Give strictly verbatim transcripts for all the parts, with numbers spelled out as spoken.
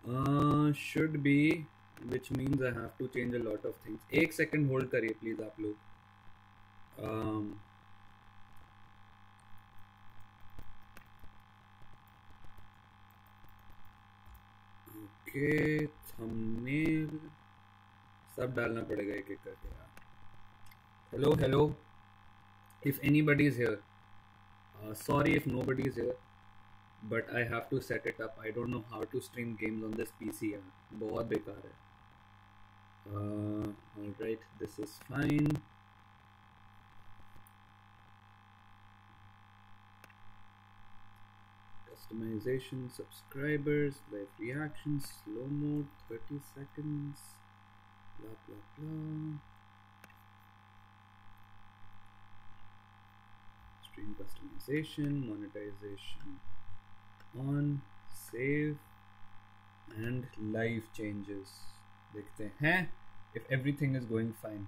Uh, should be, which means I have to change a lot of things. एक second hold करिए please आप लोग. Um, okay, thumbnail सब डालना पड़ेगा एक एक करके यार. Hello, hello. If anybody is here, uh, sorry if nobody is here, but I have to set it up. I don't know how to stream games on this P C यार. बहुत बेकार है. Uh, all right, this is fine. Customization, subscribers, live reactions, slow mode, thirty seconds, blah blah blah. Stream customization, monetization on, save, and live changes. देखते हैं if everything is going fine.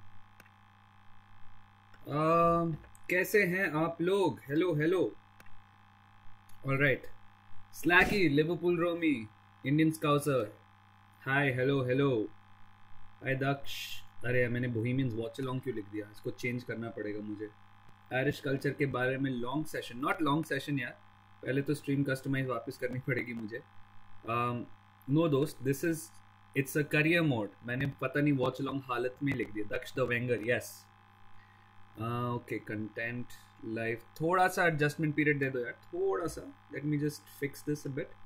um, कैसे हैं आप लोग? Hello hello. All right. Slacky, Liverpool Romy, Indian Scouser. Hi, hello, hello. Hi Daksh. अरे मैंने बोहेमियंस watch along क्यों लिख दिया? इसको चेंज करना पड़ेगा मुझे. आयरिश कल्चर के बारे में long session, not long session यार. पहले तो स्ट्रीम कस्टमाइज वापस करनी पड़ेगी मुझे. नो दोस्त, this is it's a career mode. मैंने पता नहीं वॉच अलोंग हालत में लिख दिया. Daksh the Wenger, yes. Okay, content live. थोड़ा सा एडजस्टमेंट पीरियड दे दो यार, थोड़ा सा. Let me just fix this a bit.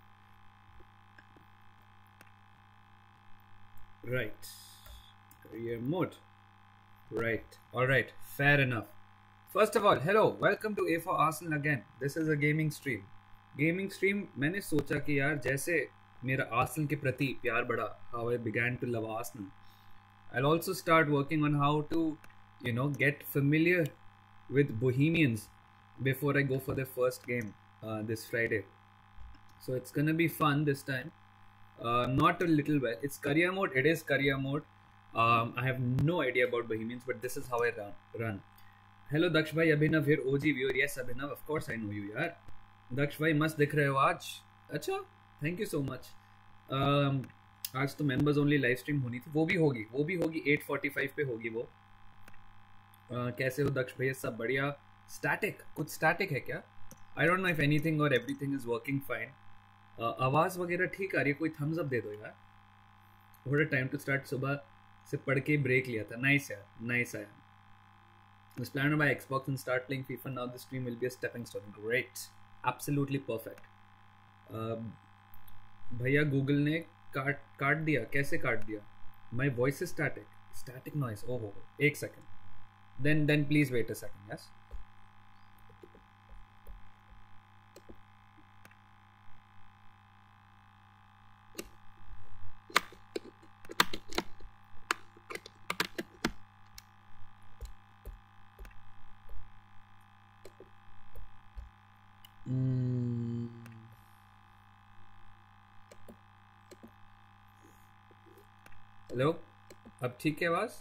Right, career mode. Right, alright, fair enough. First of all, hello, welcome to A for Arsenal again. This is a gaming stream. Gaming stream. मैंने सोचा कि यार जैसे मेरा Arsenal के प्रति प्यार बढ़ा, how I began to love Arsenal, I'll also start working on how to, you know, get familiar with Bohemians before I go for the first game uh, this Friday. So it's gonna be fun this time. Uh, not a little well. It's career mode. It is career mode. Um, I have no idea about Bohemians, but this is how I run. run. Hello Daksh भाई, Abhinav here, OG viewer. Yes Abhinav, of course I know you यार. दक्ष भाई मस्त दिख रहे हो आज. अच्छा, thank you so much. आज तो मेंबर्स ओनली लाइव स्ट्रीम होनी थी. वो भी होगी, वो भी होगी एट फोर्टी फाइव पे होगी वो. uh, कैसे हो दक्ष भैया? सब बढ़िया. स्टैटिक, कुछ स्टैटिक है क्या? I don't know if anything और एवरीथिंग इज वर्किंग फाइन. आवाज़ वगैरह ठीक आ रही है? कोई थम्स अप दे दो यार. थोड़ा टाइम टू स्टार्ट, सुबह से पढ़ के ब्रेक लिया था. नाइस यार, नाइस आया. Was planned to buy Xbox and start playing FIFA. Now the stream will be a stepping stone. Great, absolutely perfect. भैया गूगल ने काट काट दिया. कैसे काट दिया? My voice is static. Static noise. Oh, oh, एक second. Then then please wait a second. Yes. Hello, अब ठीक है आवाज?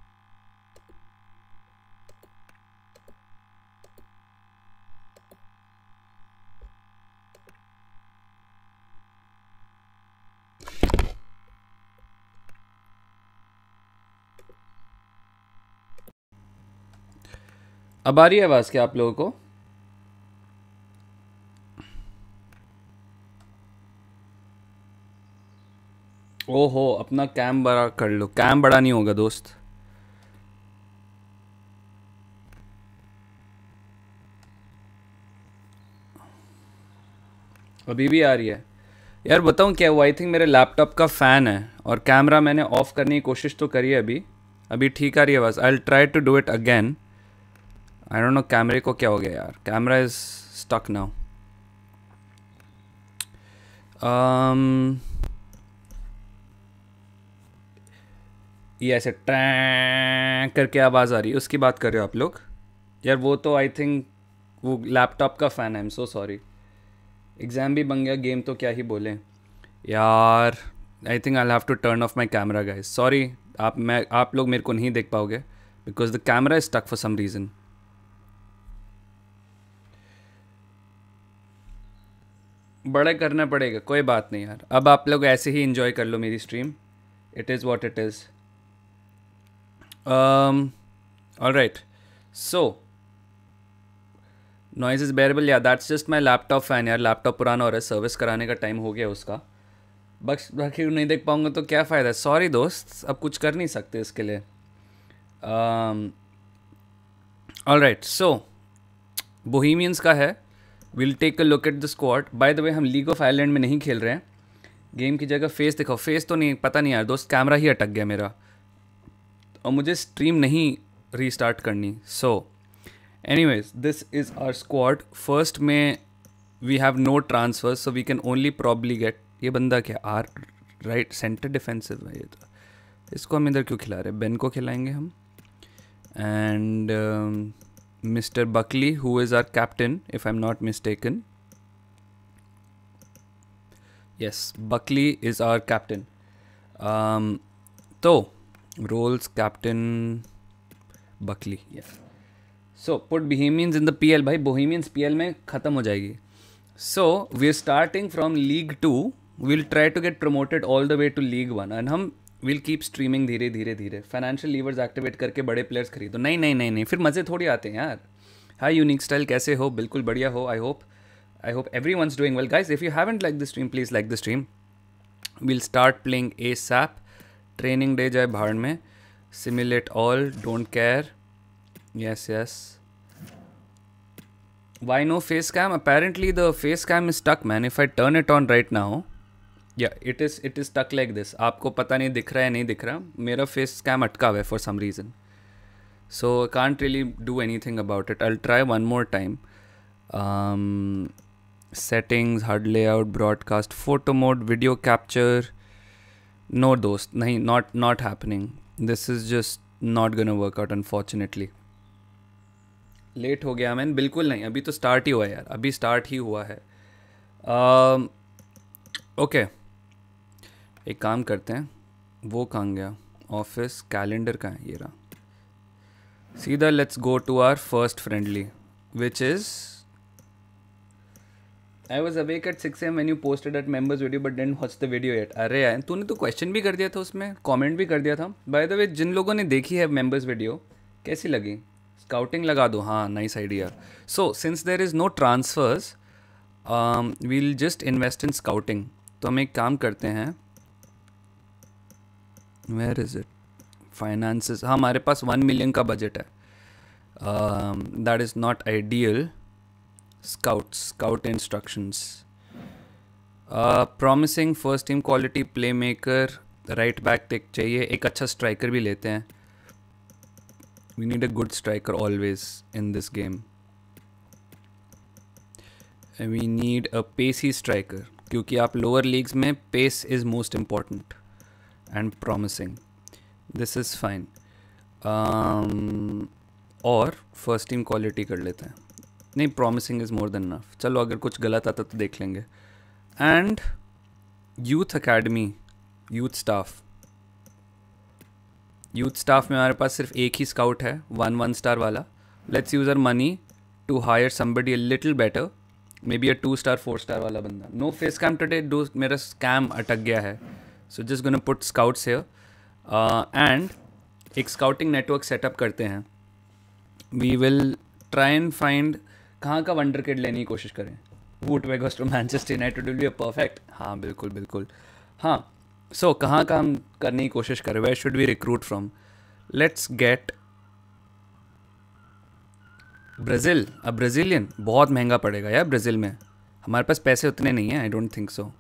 अब आ रही है आवाज क्या आप लोगों को? ओहो, अपना कैम बड़ा कर लो. कैम बड़ा नहीं होगा दोस्त. अभी भी आ रही है यार? बताऊं क्या? वो आई थिंक मेरे लैपटॉप का फ़ैन है, और कैमरा मैंने ऑफ करने की कोशिश तो करी है अभी. अभी ठीक आ रही है बस. I will try to do it again. I don't know कैमरे को क्या हो गया यार. Camera is stuck now. um, ये ऐसे टैं करके आवाज़ आ रही है, उसकी बात कर रहे हो आप लोग यार? वो तो आई थिंक वो लैपटॉप का फ़ैन है. I am so sorry. Exam भी बन गया, गेम तो क्या ही बोलें यार. I think I have to turn off my camera guys. Sorry, आप मैं आप लोग मेरे को नहीं देख पाओगे because the camera is stuck for some reason. बड़ा करना पड़ेगा, कोई बात नहीं यार। अब आप लोग ऐसे ही इंजॉय कर लो मेरी stream, it is what it is. All right, so noise is bearable, या that's just my laptop fan यार। लैपटॉप पुराना हो रहा है, सर्विस कराने का टाइम हो गया उसका। बस बाकी नहीं देख पाऊंगा तो क्या फ़ायदा, सॉरी दोस्त, अब कुछ कर नहीं सकते इसके लिए। ऑल राइट, सो बोहेमियंस का है, will take a look at the squad. By the way हम लीग ऑफ आयरलैंड में नहीं खेल रहे हैं, गेम की जगह फेस दिखाओ। फेस तो नहीं, पता नहीं यार दोस्त, कैमरा ही अटक गया मेरा और मुझे स्ट्रीम नहीं रीस्टार्ट करनी। So anyways, this is our squad. First में we have no transfer, so we can only probably get, ये बंदा क्या आर राइट सेंटर डिफेंसिव है ये तो, इसको हम इधर क्यों खिला रहे हैं, बेन को खिलाएंगे हम। And mister Buckley who is our captain if I am not mistaken, yes Buckley is our captain. तो rolls captain Buckley, yes. So put Bohemians in the P L, भाई बोहेमियंस पी एल में ख़त्म हो जाएगी। So we are starting from league two, will try to get promoted all the way to league one, and हम will keep streaming धीरे धीरे धीरे। Financial levers activate करके बड़े प्लेयर्स खरीदो। नहीं नहीं नहीं नहीं, फिर मज़े थोड़ी आते हैं यार। हाई यूनिक स्टाइल, कैसे हो? बिल्कुल बढ़िया हो। I hope I hope everyone's doing well. Guys if you haven't like the stream, please like the stream. Will start playing ASAP. Training day जाए भाड़ में। Simulate all, don't care. Yes, yes. Why no face cam? Apparently the face cam is stuck, man. If I turn it on right now, yeah, it is it is stuck like this. आपको पता नहीं दिख रहा है नहीं दिख रहा, मेरा face cam अटका हुआ है for some reason. So I can't really do anything about it. I'll try one more time. Um, settings, H U D layout, broadcast, photo mode, video capture. No दोस्त, नहीं, not not happening. This is just not gonna work out, unfortunately. Late हो गया man, बिल्कुल नहीं, अभी तो start ही हुआ है यार, अभी स्टार्ट ही हुआ है। Okay uh, okay. एक काम करते हैं, वो कहाँ गया, ऑफिस कैलेंडर कहाँ है, ये रहा। सीधा let's go to our first friendly which is, I was awake at six AM when you posted at members video but didn't watch the video yet. अरे यार तूने तो क्वेश्चन भी कर दिया था उसमें, कमेंट भी कर दिया था। बाय द वे जिन लोगों ने देखी है मेंबर्स वीडियो, कैसी लगी? स्काउटिंग लगा दो, हाँ nice idea. So since there is no transfers, we'll just invest in scouting. तो हम एक काम करते हैं, वेयर इज़ इट, फाइनेंसेस, हाँ हमारे पास वन मिलियन का बजट है, that is not ideal. Scout scout instructions, promising first team quality play maker, right back टेक चाहिए, एक अच्छा स्ट्राइकर भी लेते हैं। We need a good striker always in this game. And we need a pacey striker, क्योंकि आप lower leagues में pace is most important and promising. This is fine. Um, और first team quality कर लेते हैं। नहीं, promising is more than enough. चलो अगर कुछ गलत आता तो देख लेंगे। And youth academy, youth staff. Youth staff में हमारे पास सिर्फ एक ही स्काउट है, वन वन स्टार वाला। Let's use our money to hire somebody a little better, maybe a two star four star वाला बंदा। नो फेस कैम टुडे, डू मेरा स्कैम अटक गया है, so just gonna put scouts here and एक स्काउटिंग नेटवर्क सेटअप करते हैं। We will try and find कहाँ का वंडर किड लेने की कोशिश करें। वुड वेगोस to Manchester United will be a perfect, हाँ बिल्कुल बिल्कुल, हाँ। सो so, कहाँ का हम करने की कोशिश करें, where should we recruit from? Let's get Brazil. अब ब्राज़ीलियन बहुत महंगा पड़ेगा यार, ब्राज़ील में हमारे पास पैसे उतने नहीं हैं, आई डोंट थिंक सो।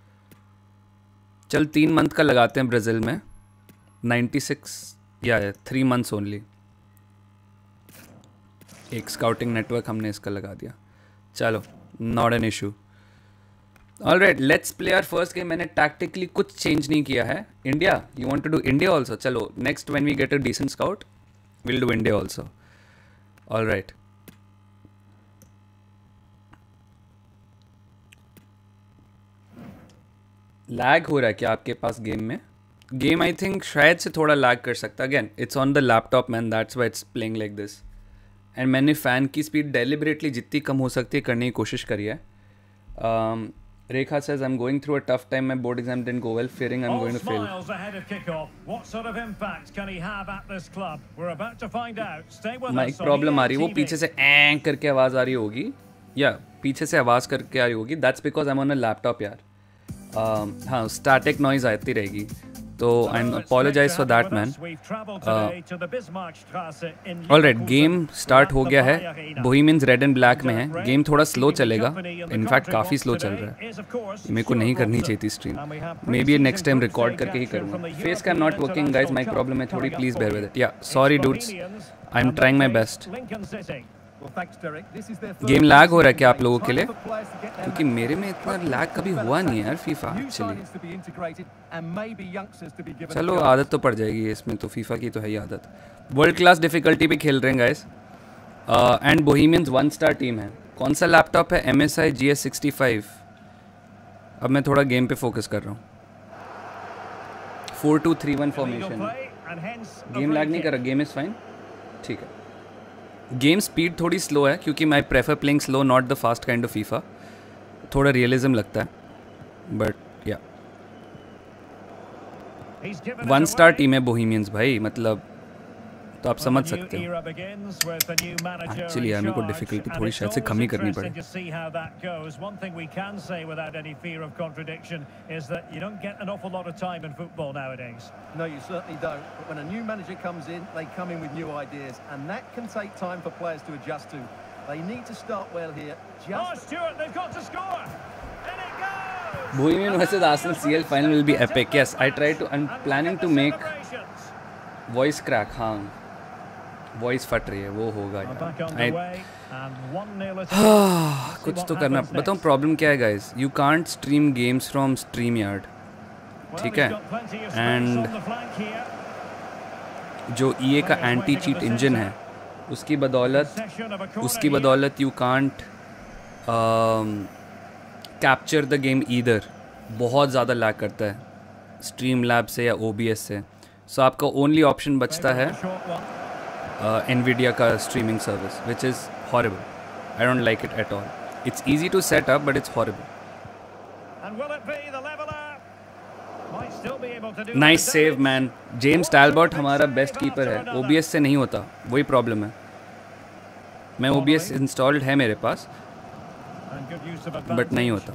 चल तीन मंथ का लगाते हैं ब्राज़ील में, नाइन्टी सिक्स या थ्री मंथ्स ओनली। एक स्काउटिंग नेटवर्क हमने इसका लगा दिया, चलो not an issue. All right, let's play our first game. मैंने टैक्टिकली कुछ चेंज नहीं किया है। India, you want to do India also? चलो next when we get a decent scout will do India also. All right, lag हो रहा है क्या आपके पास गेम में? गेम आई थिंक शायद से थोड़ा लैग कर सकता है। Again it's on the laptop man, that's why it's playing like this. And मैंने फ़ैन की स्पीड डेलिबरेटली जितनी कम हो सकती है करने की कोशिश करी है। Rekha says, I'm going through a tough time. My board exam didn't go well, fearing I'm All going to fail. smiles ahead of kickoff. What sort of impact can he have at this club? We're about to find out. Stay with Mic us. problem आ रही है, वो पीछे से ऐं करके आवाज आ रही होगी, या पीछे से आवाज करके आ रही होगी. That's because I'm on a laptop यार. uh, हाँ, static noise आती रहेगी. So I apologize for that, man. Uh, all right, game start हो गया है. Bohemians red and black में है. Game थोड़ा slow चलेगा. In fact काफ़ी slow चल रहा है. मेरे को नहीं करनी चाहिए थी stream. Maybe next time record करके ही करूँगा. Face cam not working, guys. Mic problem है थोड़ी. Please bear with it. Yeah, sorry dudes. I'm trying my best. Game lag हो रहा है क्या आप लोगों के लिए? क्योंकि मेरे में इतना लैग कभी हुआ नहीं है यार फीफा एक्चुअली. चलो आदत तो पड़ जाएगी इसमें, तो फीफा की तो है ही आदत. वर्ल्ड क्लास डिफिकल्टी पे खेल रहे हैं guys. And Bohemians one star team है. कौन सा लैपटॉप है? M S I G S sixty five. अब मैं थोड़ा गेम पे फोकस कर रहा हूँ. Four two three one formation. Game lag नहीं कर रहा, गेम इज़ फाइन. ठीक है. गेम स्पीड थोड़ी स्लो है क्योंकि मैं prefer playing slow, not the fast kind of FIFA. थोड़ा रियलिज्म लगता है, बट या वन स्टार टीम है बोहेमियंस भाई. मतलब तो आप समझ सकते हो. एक्चुअली यार मेरे को डिफिकल्टी थोड़ी शायद से कम ही करनी पड़े. No, you certainly don't. But when a new manager comes in, they come in with new ideas, and that can take time for players to adjust to. They need to start well here. Just oh, Stuart, they've got to score. In it goes. Bohemian versus Arsenal C L final will be epic. Yes, I try to. I'm planning to make voice crack. हाँ, voice फट रही है, वो होगा यार. कुछ तो करना. बताऊँ प्रॉब्लम क्या है guys? You can't stream games from StreamYard. ठीक है. एंड जो ई ए का एंटी चीट इंजन है उसकी बदौलत उसकी बदौलत you can't capture the game either. बहुत ज़्यादा लैग करता है स्ट्रीम लैब से या ओ बी एस से. सो so, आपका ओनली ऑप्शन बचता है एनवीडिया uh, का streaming service, which is horrible. I don't like it at all. It's easy to set up but it's horrible. Nice save man. James Talbot हमारा best keeper है. ओ B S से नहीं होता, वही problem है. मैं ओ B S installed है मेरे पास, बट नहीं होता.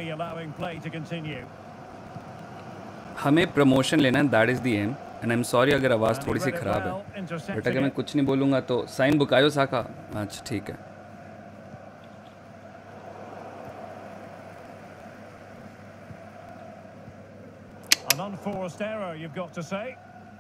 हमें प्रमोशन लेना है, that is the aim. And I am sorry अगर आवाज़ थोड़ी सी ख़राब है, बट अगर मैं कुछ नहीं बोलूँगा तो साइन बुकायो साका. अच्छा ठीक है. An unforced error, you've got to say.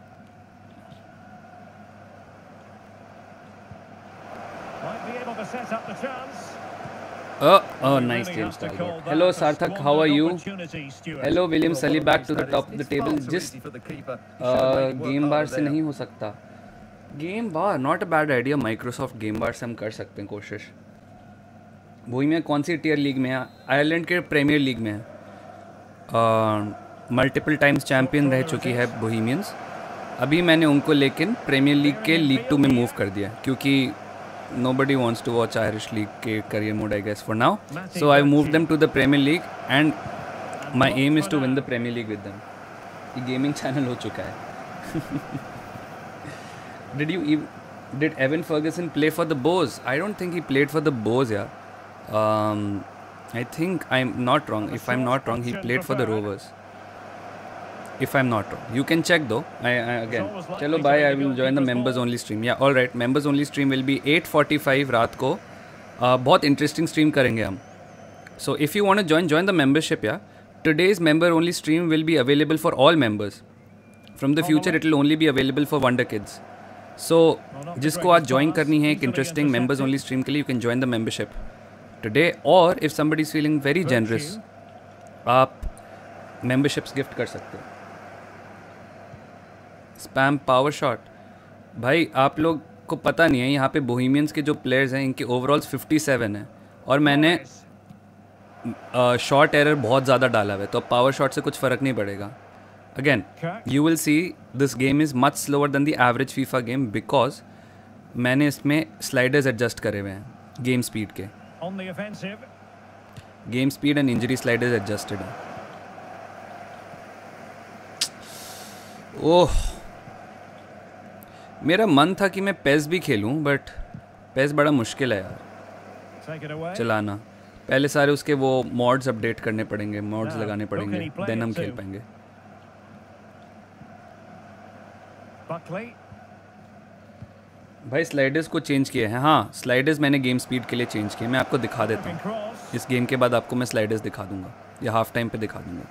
Might be able to set up the chance. Oh, oh, nice James Talbot. Hello Sarthak, how are you? Hello William Sully, back to the top of the table. Just uh, game bar से नहीं हो सकता. Game bar, not a bad idea. Microsoft Game Bar से हम कर सकते हैं कोशिश. बोहेमियन कौन सी टीयर लीग में है? आयरलैंड के प्रीमियर लीग में है. मल्टीपल टाइम्स चैम्पियन रह चुकी है बोहेमियंस. अभी मैंने उनको लेकिन प्रीमियर लीग के लीग टू में मूव कर दिया क्योंकि nobody wants to watch Irish League के career mode I guess for now. So I moved them to the Premier League and my aim is to win the Premier League with them. ये gaming channel हो चुका है. Did you even, did Evan Ferguson play for the Bows? I don't think he played for the Bows, yeah. Um, I think I'm not wrong. If I'm not wrong, he played for the Rovers. If I'm not wrong, you can check though. I, I again, चलो bye. I will join the members only stream. Yeah, all right. Members only stream will be eight forty-five रात को. uh, बहुत interesting stream करेंगे हम. So if you want to join, join the membership. Yeah, today's member only stream will be available for all members. From the future, it will only be available for Wonder Kids. So जिसको आज join करनी है एक interesting members only stream के लिए, you can join the membership today. Or if somebody is feeling very generous, आप memberships gift कर सकते हो. Spam power shot. भाई आप लोग को पता नहीं है, यहाँ पे बोहेमियंस के जो प्लेयर्स हैं इनके ओवरऑल्स फिफ्टी सेवन है और मैंने शॉट एरर बहुत ज़्यादा डाला हुआ है, तो पावर शॉट से कुछ फ़र्क नहीं पड़ेगा. Again you will see this game is much slower than the average FIFA game because मैंने इसमें स्लाइडर्स एडजस्ट करे हुए हैं गेम स्पीड के. Game speed and injury sliders adjusted है। ओह, मेरा मन था कि मैं पेस भी खेलूं, बट पेस बड़ा मुश्किल है यार चलाना। पहले सारे उसके वो मॉड्स अपडेट करने पड़ेंगे, मॉड्स लगाने पड़ेंगे, देन हम खेल पाएंगे। भाई स्लाइडर्स को चेंज किए हैं। हाँ, स्लाइडर्स मैंने गेम स्पीड के लिए चेंज किए। मैं आपको दिखा देता हूँ, इस गेम के बाद आपको मैं स्लाइडर्स दिखा दूंगा, या हाफ टाइम पे दिखा दूंगा।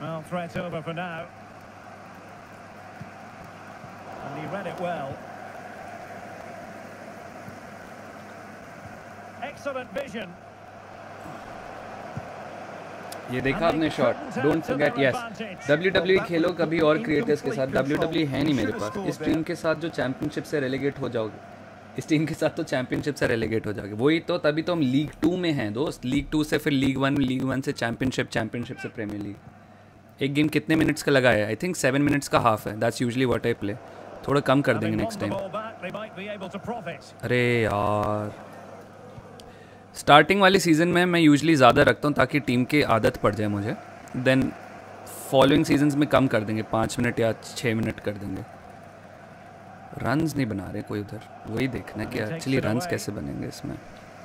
ये देखा आपने shot, don't forget. Yes, W W E खेलो कभी और क्रिएटर्स के साथ। डब्ल्यू डब्ल्यू ई है नहीं मेरे पास। इस टीम के साथ जो चैंपियनशिप से रेलेगेट हो जाओगे, इस टीम के साथ तो चैंपियनशिप से रेलेगेट हो जाओगे। वही तो, तभी तो हम लीग टू में हैं दोस्त। लीग टू से फिर लीग वन, लीग वन से चैंपियनशिप, चैंपियनशिप से प्रीमियर लीग। एक गेम कितने मिनट्स का लगा है? आई थिंक सेवन मिनट्स का हाफ है। That's usually what I play. थोड़ा कम कर देंगे नेक्स्ट टाइम। अरे यार, स्टार्टिंग वाली सीज़न में मैं यूजुअली ज़्यादा रखता हूँ ताकि टीम की आदत पड़ जाए मुझे। देन फॉलोइंग सीजन्स में कम कर देंगे, पाँच मिनट या छः मिनट कर देंगे। रन्स नहीं बना रहे कोई उधर, वही देखना है कि एक्चुअली रन्स कैसे बनेंगे इसमें।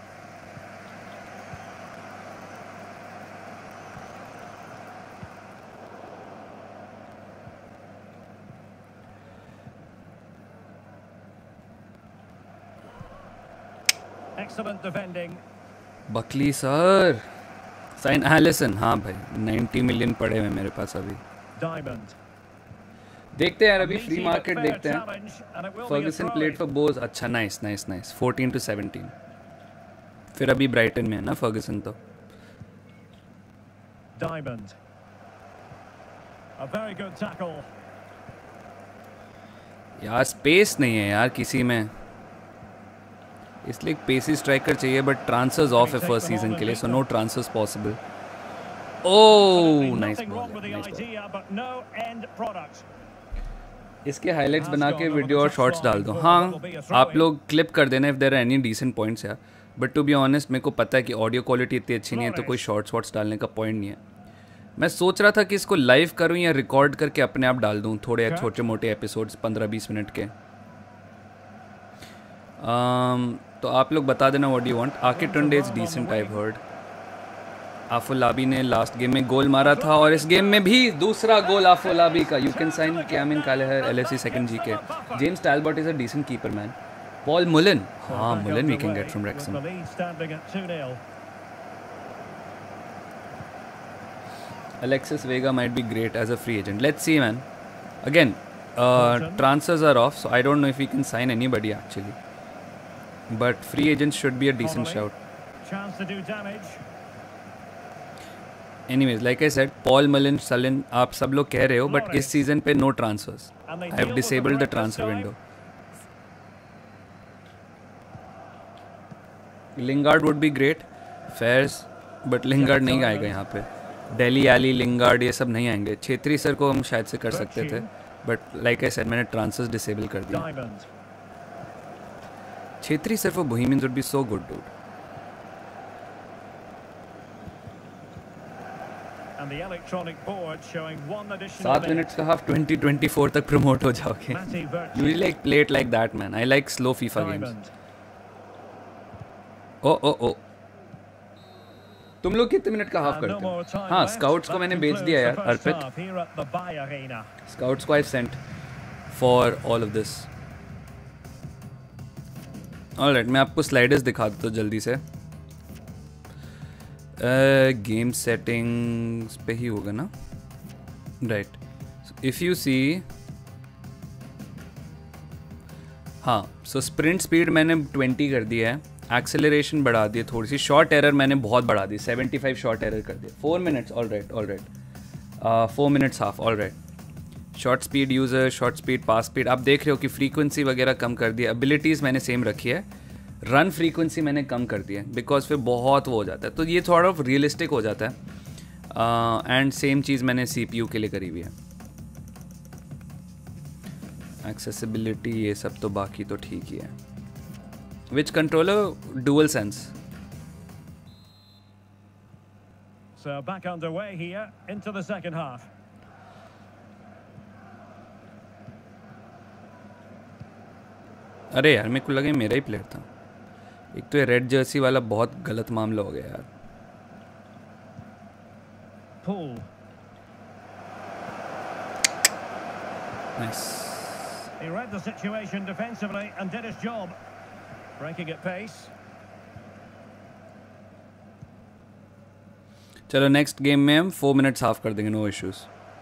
Excellent defending. Buckley sir, sign Alisson. हाँ भाई, नब्बे मिलियन पड़े हुए मेरे पास अभी। Diamond. देखते हैं यार, अभी फ्री मार्केट देखते हैं। Ferguson played for Bohs. अच्छा, nice nice nice. Fourteen two seventeen. फिर अभी ब्राइटन में है ना फर्गसन तो। Diamond. A very good tackle. यार स्पेस नहीं है यार किसी में, इसलिए एक पेसी स्ट्राइकर चाहिए। बट ट्रांसफर्स ऑफ है फर्स्ट सीजन के लिए, so no transfers possible. Oh nice ball. इसके हाइलाइट्स बना के वीडियो और शॉर्ट्स डाल दो। हाँ, आप लोग क्लिप कर देना if there are any decent points यार। बट टू बी ऑनेस्ट, मेरे को पता है कि ऑडियो क्वालिटी इतनी अच्छी नहीं है, तो कोई शॉर्ट्स वॉर्ट्स डालने का पॉइंट नहीं है। मैं सोच रहा था कि इसको लाइव करूँ या रिकॉर्ड करके अपने आप डाल दूँ, थोड़े छोटे मोटे एपिसोड्स पंद्रह बीस मिनट के। um, तो आप लोग बता देना what do you want. Ake Tunde is decent, I heard. Afolabi ने लास्ट गेम में गोल मारा था, और इस गेम में भी दूसरा गोल आफोलाबी का। You can sign Caoimhin Kelleher, LFC second G K. James Talbot is a decent keeper man. Paul Mullen, हाँ Mullen we can get from Wrexham. Alexis Vega might be great as a free agent. Let's see, man. Again, uh, transfers are off, so I don't know if we can sign anybody actually. But free agents should be a decent shout. Chance to do damage. Anyways, like I said, Paul Mullin, Sullen, आप सब लोग कह रहे हो, but इस season पे no transfers. I have disabled the transfer window. Lingard would be great. Fairs, but Lingard नहीं आएगा यहाँ पे। डेली एली, लिंगार्ड, ये सब नहीं आएंगे। छेत्री सर को हम शायद से कर सकते थे, बट लाइक आई सेड मैंने ट्रांसफर्स डिसेबल कर दिया। Chhetri sir for Bohemians would be so good dude. सात मिनट्स का हाफ, ट्वेंटी ट्वेंटी फोर तक प्रमोट हो जाओगे। You like play it like that man. I like slow FIFA games. Oh oh oh तुम लोग कितने मिनट का हाफ करते हो? हाँ, स्काउट्स को मैंने बेच दिया यार, अर्पित। स्काउट्स को I sent for all of this. Alright, मैं आपको स्लाइडर्स दिखा देता हूँ जल्दी से। गेम uh, सेटिंग्स पे ही होगा ना, राइट। इफ़ यू सी, हाँ, सो स्प्रिंट स्पीड मैंने ट्वेंटी कर दिया है, एक्सेलरेशन बढ़ा दिए थोड़ी सी, शॉर्ट एरर मैंने बहुत बढ़ा दी, सेवेंटी फाइव शॉर्ट एरर कर दिया। Four minutes, all right all right four minutes half, all right. Shot speed user, shot speed, pass speed, आप देख रहे हो कि फ्रीक्वेंसी वगैरह कम कर दी। एबिलिटीज़ मैंने सेम रखी है, रन फ्रीक्वेंसी मैंने कम कर दी है, बिकॉज फिर बहुत वो हो जाता है, तो ये थोड़ा ऑफ रियलिस्टिक हो जाता है। एंड सेम चीज़ मैंने सी पी यू के लिए करी हुई है। एक्सेसिबिलिटी ये सब तो बाकी तो ठीक ही है। Which controller? Dual sense. So back underway here into the second half. अरे यार मेरे को लगा मेरा ही प्लेयर था. एक तो ये रेड जर्सी वाला बहुत गलत मामला हो गया यार. Paul. Nice. He read the situation defensively and did his job. Breaking at pace. चलो नेक्स्ट गेम में हम फोर मिनट्स हाफ कर देंगे. No issues.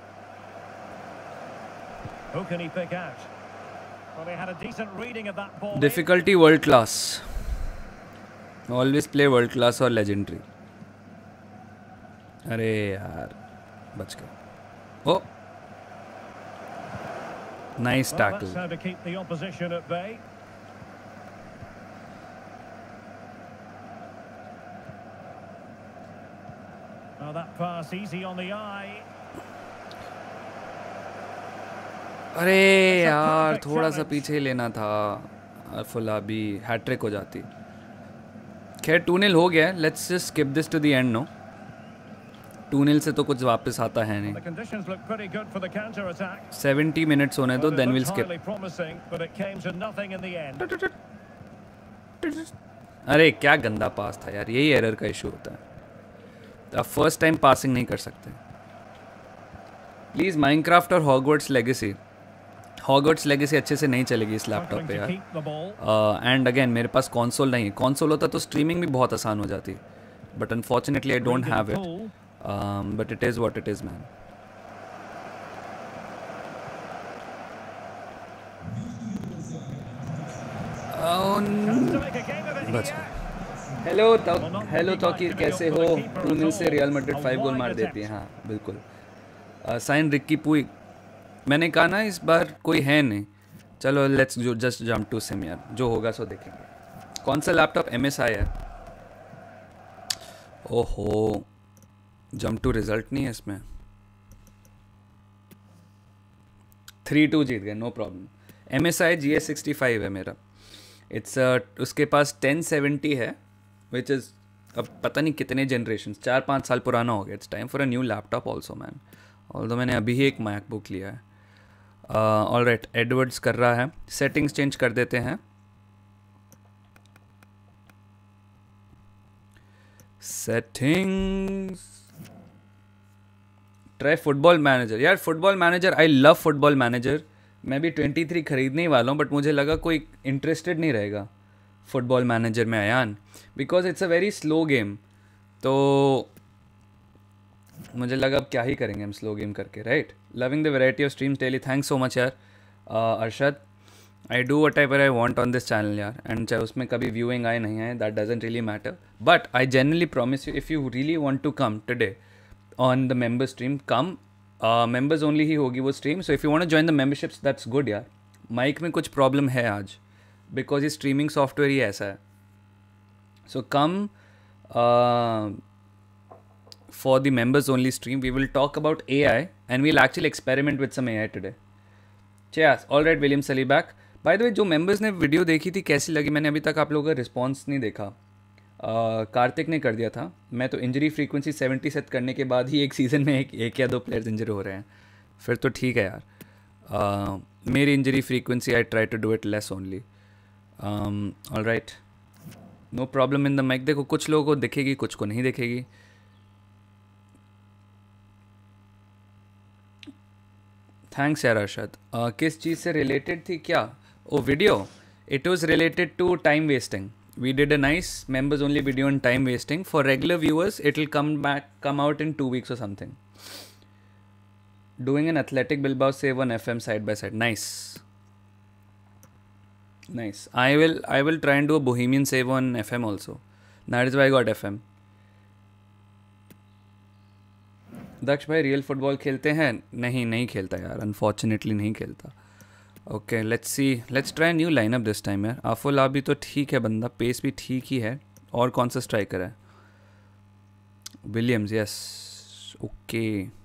Who can he pick out? Well, they had a decent reading of that ball. Difficulty world class. Always play world class और legendary. अरे यार बच गया. Oh nice tackle. Well, that's how to keep the opposition at bay. Well, that pass easy on the eye. अरे यार थोड़ा सा पीछे लेना था. फुलाबी हैट्रिक हो जाती. खैर टू नील हो गया. Let's just skip this to the end. No two nil से तो कुछ वापस आता है नहीं. सेवेंटी मिनट्स होने दो देन विल स्किप. अरे क्या गंदा पास था यार. यही एरर का इशू होता है. आप फर्स्ट टाइम पासिंग नहीं कर सकते. प्लीज़ माइनक्राफ्ट और हॉगवर्ट्स लेगेसी. हॉगवर्ट्स लेगेसी अच्छे से नहीं चलेगी इस लैपटॉप पे यार. एंड अगेन मेरे पास कंसोल नहीं है. कंसोल होता तो स्ट्रीमिंग भी बहुत आसान हो जाती. But unfortunately I don't have it. But it is what it is man. बच गया. हेलो हेलो तौकीर कैसे हो. टू नील से रियल मैड्रिड फाइव गोल मार देती है. हाँ बिल्कुल. Sign Ricky Puig. मैंने कहा ना इस बार कोई है नहीं. चलो let's just jump to sim यार. जो होगा सो देखेंगे. कौन सा लैपटॉप. एम एस आई है. ओहो जंप टू रिजल्ट नहीं है इसमें. थ्री टू जीत गए. No problem. M S I G S sixty five है मेरा. इट्स uh, उसके पास टेन सेवेंटी है विच इज़ अब पता नहीं कितने जनरेशन. चार पाँच साल पुराना हो गया. It's time for a new laptop also man. Although मैंने अभी ही एक मैकबुक लिया है. ऑल राइट एडवर्ड्स कर रहा है. सेटिंग्स चेंज कर देते हैं. सेटिंग्स. Try football manager. यार football manager I love football manager. मैं भी ट्वेंटी थ्री खरीदने ही वाला हूँ बट मुझे लगा कोई इंटरेस्टेड नहीं रहेगा फुटबॉल मैनेजर में Ayan. Because it's a very slow game. तो मुझे लगा अब क्या ही करेंगे हम स्लो गेम करके. Right. Loving the variety of streams daily. Thanks so much यार Arshad. I do whatever I want on this channel यार. एंड चाहे उसमें कभी व्यूइंग आए नहीं आए that doesn't really matter. But I generally promise you if you really want to come today on the member stream कम. Members only ही होगी वो stream. So if you want to join the memberships that's good यार. Mic में कुछ problem है आज because ये स्ट्रीमिंग सॉफ्टवेयर ही ऐसा है. So come for the members only stream. We will talk about A I and we'll actually experiment with some A I today. Cheers. All right, William Sally back. By the way, जो members ने video देखी थी कैसी लगी. मैंने अभी तक आप लोगों का रिस्पॉन्स नहीं देखा. कार्तिक ने कर दिया था. मैं तो इंजरी फ्रीक्वेंसी सेवेंटी सेट करने के बाद ही एक सीज़न में एक, एक या दो प्लेयर्स इंजर हो रहे हैं. फिर तो ठीक है यार. uh, मेरी injury frequency I try to do it less only. All right no problem in the mic. देखो कुछ लोगों को दिखेगी कुछ को नहीं दिखेगी. थैंक्स यार अरशद. uh, किस चीज़ से रिलेटेड थी क्या. Oh video. It was related to time wasting. We did a nice members only video on time wasting. For regular viewers it will come back come out in two weeks or something. Doing an Athletic Bilbao save on F M side by side. Nice. Nice. I will I will try and do a Bohemian save on F M also. That is why I got F M. Daksh भाई real football खेलते हैं. नहीं नहीं खेलता यार. Unfortunately नहीं खेलता. Okay let's see. Let's try new lineup this time यार. आफुल भी तो ठीक है बंदा. पेस भी ठीक ही है. और कौन सा स्ट्राइकर है. Williams. Yes okay.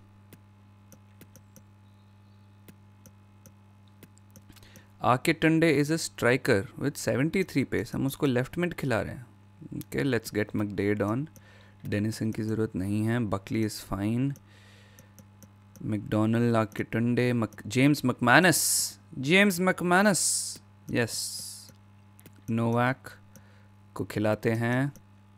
Akintunde is a striker with seventy three pace. हम उसको लेफ्ट मिड खिला रहे हैं. Okay let's get McDaid on. Dennison की ज़रूरत नहीं है. Buckley is fine. McDonald Akintunde मक James McManus James McManus yes. Novak को खिलाते हैं.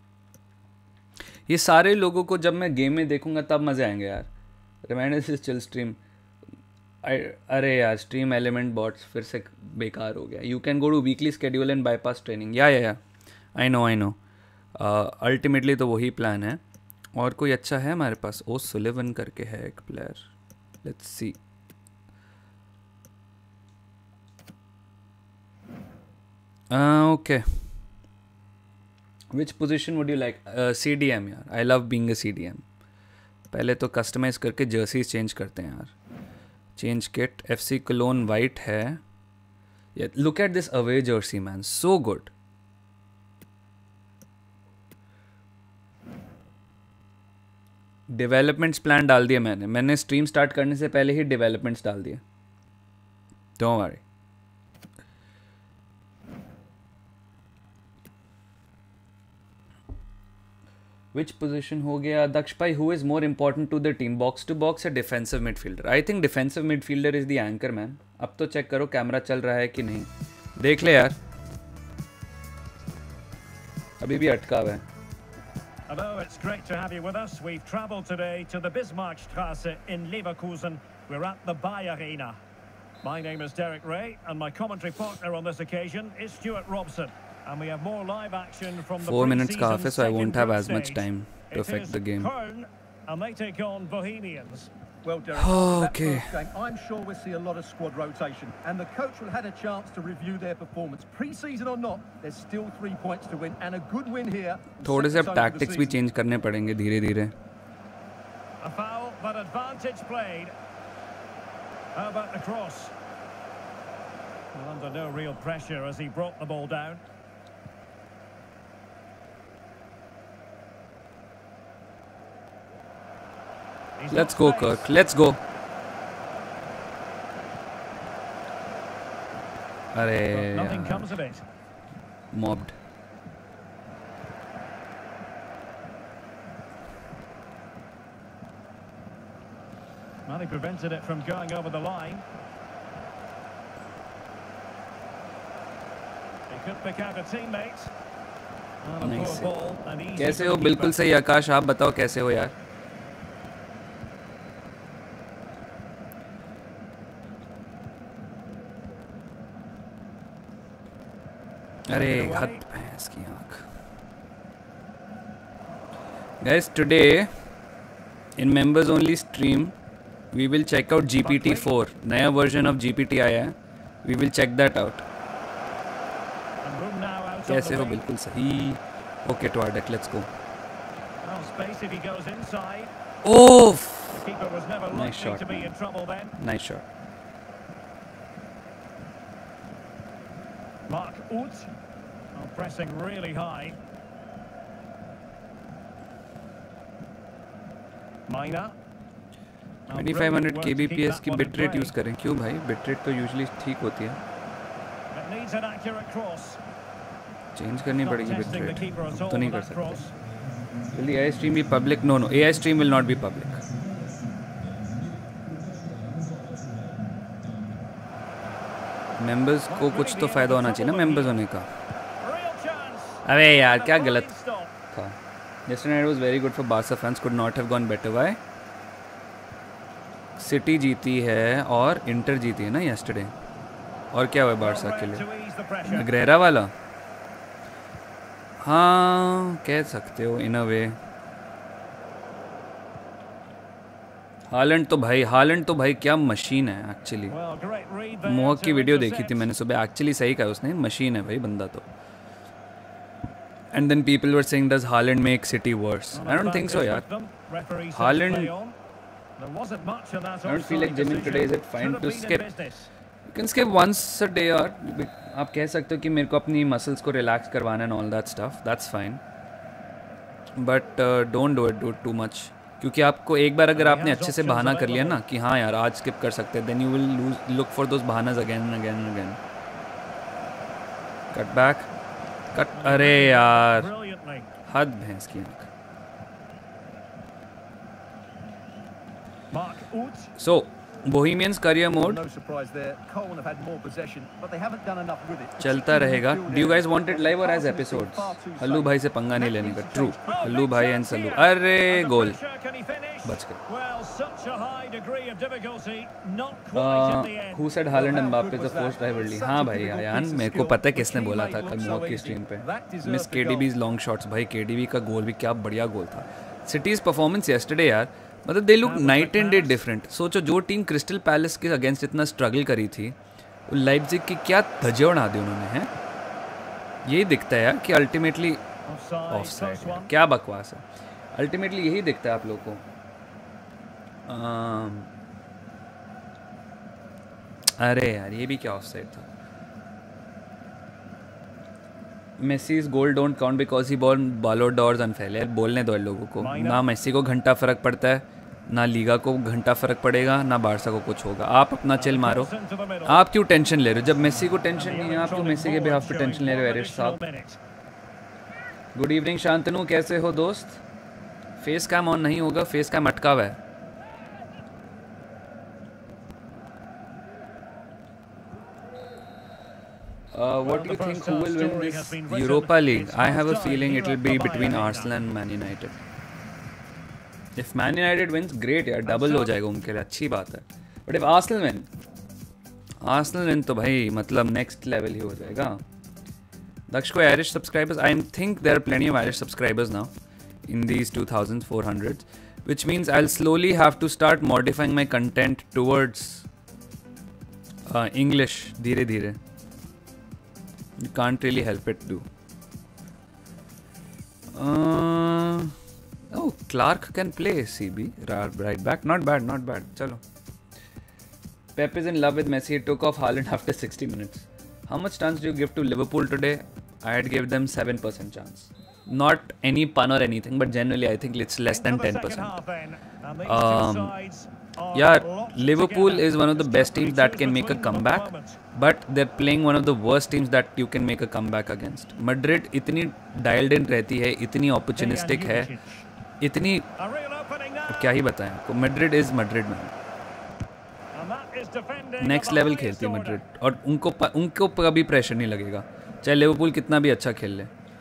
ये सारे लोगों को जब मैं गेम में देखूंगा तब मज़े आएंगे यार. रिमाइंडर से चिल स्ट्रीम. अरे यार स्ट्रीम एलिमेंट बॉट्स फिर से बेकार हो गया. You can go to weekly schedule and bypass training. Yeah yeah yeah I know I know. Ultimately तो वही प्लान है. और कोई अच्छा है हमारे पास? ओ सुलिवन करके है एक player. Let's see. Okay. Which position would you like? C D M यार. I love being a C D M. पहले तो कस्टमाइज करके जर्सीज चेंज करते हैं यार. Change kit. F C Cologne white है. Look at this away jersey man. So good. Developments plan डाल दिया मैंने. मैंने स्ट्रीम स्टार्ट करने से पहले ही डेवलपमेंट्स डाल दिए. Don't worry. विच पोजीशन हो गया दक्ष भाई? Who is more important to the team, box to box या defensive midfielder? I think defensive midfielder is the anchor man. अब तो चेक करो कैमरा चल रहा है कि नहीं. देख ले यार. अभी भी अटका हुआ है. Hello, it's great to have you with us. We've travelled today to the Bismarckstraße in Leverkusen. We're at the Bay Arena. My name is Derek Ray, and my commentary partner on this occasion is Stuart Robson. And we have more live action from the Four minutes ka pre-season hai, so I won't second have group as much stage. time to It affect is the game. Köln, and they take on Bohemians. Well, Derek, Oh, that okay. first game, I'm sure we'll see a lot of squad rotation, and the coach will have a chance to review their performance. Pre-season or not, there's still three points to win, and a good win here. थोड़े से अब tactics भी change करने पड़ेंगे धीरे धीरे. A foul, but advantage played. How about the cross? Well, under no real pressure as he brought the ball down. He's Let's got go space. Kirk. Let's go. अरे But nothing यार. comes of it. Mobbed. Well, he prevented it from going over the line. He could pick out a teammate. And a Nice. poor ball, and easy कैसे for हो? the बिल्कुल keeper. सही आकाश. आप बताओ कैसे हो यार? अरे हद भैंस की आँख. Guys, today in members only stream we will check out G P T four. नया version of G P T आया है. We will check that out. And room now out of कैसे the हो? wing. बिल्कुल सही. Okay, Twardek, let's go. Well, space if he goes inside. Oh, The keeper was never Nice likely shot, to be man. in trouble then. nice shot. Mark Uth. Oh, pressing really high. Mina. Now, twenty-five hundred brilliant work to keep kbps that की one in bit rate play. Use करें. क्यों भाई? Bit rate तो usually ठीक होती है. It needs an accurate cross. Change करनी Not पड़ेगी bit testing the rate. keeper at अब all तो नहीं with कर that सकते. cross. Will the A I stream be public? No, no. A I stream will not be public. Members को कुछ तो फ़ायदा होना चाहिए ना मेंबर्स होने का. Real chance. अबे यार And a क्या fine गलत stop. था. Yesterday night was very good for Barca fans. Could not have gone better. Why? City जीती है और इंटर जीती है ना yesterday. और क्या हुआ बारसा के लिए? To ease the pressure. ग्रेरा वाला. हाँ कह सकते हो इन अ वे. हालैंड तो भाई हालैंड तो भाई क्या मशीन है actually. Well, great read there मोहक की to वीडियो देखी intercept. थी मैंने सुबह. एक्चुअली सही कहा उसने. मशीन है भाई बंदा तो. And then people were saying does Haaland make City worse? I don't think so यार. Haaland- I don't feel like gymming today. Is it fine to skip? You can skip once a day or आप कह सकते हो कि मेरे को अपनी muscles को रिलैक्स करवाना and all that stuff. That's fine. But don't do it do too much. क्योंकि आपको एक बार अगर आपने अच्छे से बहाना कर लिया ना कि हाँ यार आज स्किप कर सकते हैं, then you will lose look for those बहानास again and again and again. Cut back. Cut. अरे यार Brilliantly. हद भैंस की आँख. So, Bohemians career mode. No surprise there. Cole have had more possession, but they haven't done enough with it. चलता रहेगा. Do you guys want it live or as episodes? हल्लू भाई से पंगा नहीं लेने का. True. हल्लू भाई and सल्लू. अरे गोल. बच गए. Who said Haaland and Mbappe is a forced rivalry? हाँ भाई यान मेरे को पता है किसने बोला था कल मॉक की स्ट्रीम पे. Miss K D B's long shots भाई. K D B का गोल भी क्या बढ़िया गोल था. City's performance yesterday यार. मतलब they look night and day different. सोचो जो टीम क्रिस्टल पैलेस के अगेंस्ट इतना स्ट्रगल करी थी, लाइप्जिग की क्या धज्जे उड़ा दी उन्होंने. हैं यही दिखता है यार कि अल्टीमेटली ऑफसाइड. क्या बकवास है. अल्टीमेटली यही दिखता है आप लोगों को. आम, अरे यार ये भी क्या ऑफसाइड था. Messi's goal don't count because he ball बालो डॉर्स अनफेयर. यार बोलने दो लोगों को. ना मेसी को घंटा फर्क पड़ता है, ना लीगा को घंटा फर्क पड़ेगा, ना बारसा को कुछ होगा. आप अपना चिल मारो. आप क्यों टेंशन ले रहे हो जब मेसी को टेंशन नहीं है. आप क्यों मेसी के बिहाफ पे टेंशन ले रहे हो एरिश साहब. गुड इवनिंग शांतनु, कैसे हो दोस्त. फेस कैम ऑन नहीं होगा. फेस कैम अटका हुआ है. Uh, what do you think who will win this Europa League? I have a feeling it will be between Arsenal and Man United. If Man United wins, great यार, double हो जाएगा उनके लिए, अच्छी बात है. But if Arsenal win, Arsenal win तो भाई मतलब next level ही हो जाएगा. दक्ष को Irish subscribers, I think there are plenty of Irish subscribers now in these two thousand four hundreds, which means I'll slowly have to start modifying my content towards uh, English धीरे धीरे. You can't really help it, do. Uh, oh, Clark can play C B right back. Not bad, not bad. Chalo. Pep is in love with Messi. He took off Haaland after sixty minutes. How much chance do you give to Liverpool today? I'd give them seven percent chance. Not any pun or anything, but generally I think it's less than ten percent. Um, yeah, Liverpool is one of the best teams that can make a comeback, but they're playing one of the worst teams that you can make a comeback against. Madrid इतनी dialed in रहती है, इतनी opportunistic है, इतनी क्या ही बताएं आपको. Madrid is Madrid man. Next level खेलती है Madrid और उनको उनको कभी प्रेशर नहीं लगेगा चाहे लिवरपूल कितना भी अच्छा खेल ले.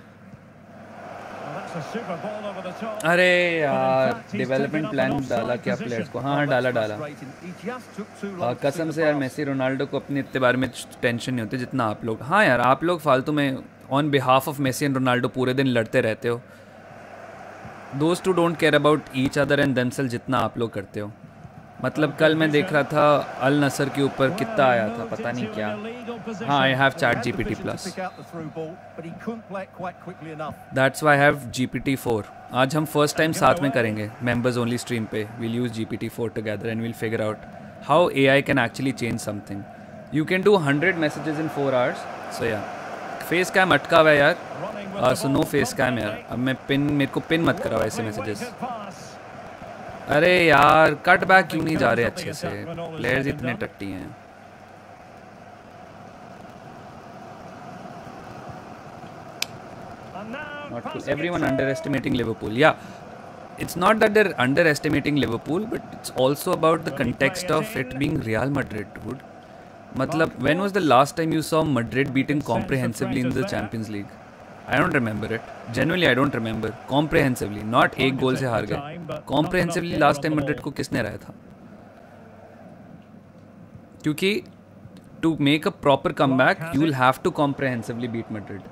अरे यार डेवलपमेंट प्लान डाला क्या प्लेयर्स को. हाँ डाला डाला. आ, कसम से यार मेसी रोनाल्डो को अपने इतने बारे में टेंशन नहीं होती जितना आप लोग. हाँ यार आप लोग फालतू में on behalf of Messi and Ronaldo पूरे दिन लड़ते रहते हो. दोस्त too don't care about each other and themselves जितना आप लोग करते हो. मतलब कल मैं देख रहा था अल नसर के ऊपर कितना आया था पता नहीं क्या. हाँ I have chat G P T plus. That's why I have G P T four. आज हम फर्स्ट टाइम साथ में करेंगे मेंबर्स ओनली स्ट्रीम पे. Will use G P T four together and will figure out how A I can actually change something. You can do hundred messages in four hours. So yeah face cam अटका हुआ है यार. So no face cam यार. अब मैं pin मेरे को pin मत कराओ ऐसे मैसेजेस. अरे यार कट बैक क्यों नहीं जा रहे अच्छे से. प्लेयर्स इतने टट्टी हैं. Not cool. Everyone underestimating Liverpool. Yeah, it's not that they're underestimating Liverpool, but it's also about the context of it being Real Madrid, dude. मतलब when was the last time you saw Madrid beaten comprehensively in the Champions League? I don't remember it. Genuinely, I don't remember. Comprehensively, not एक गोल से हार गए. Comprehensively last time Madrid को किसने हराया था? क्योंकि to make a proper comeback, you will have to comprehensively beat Madrid.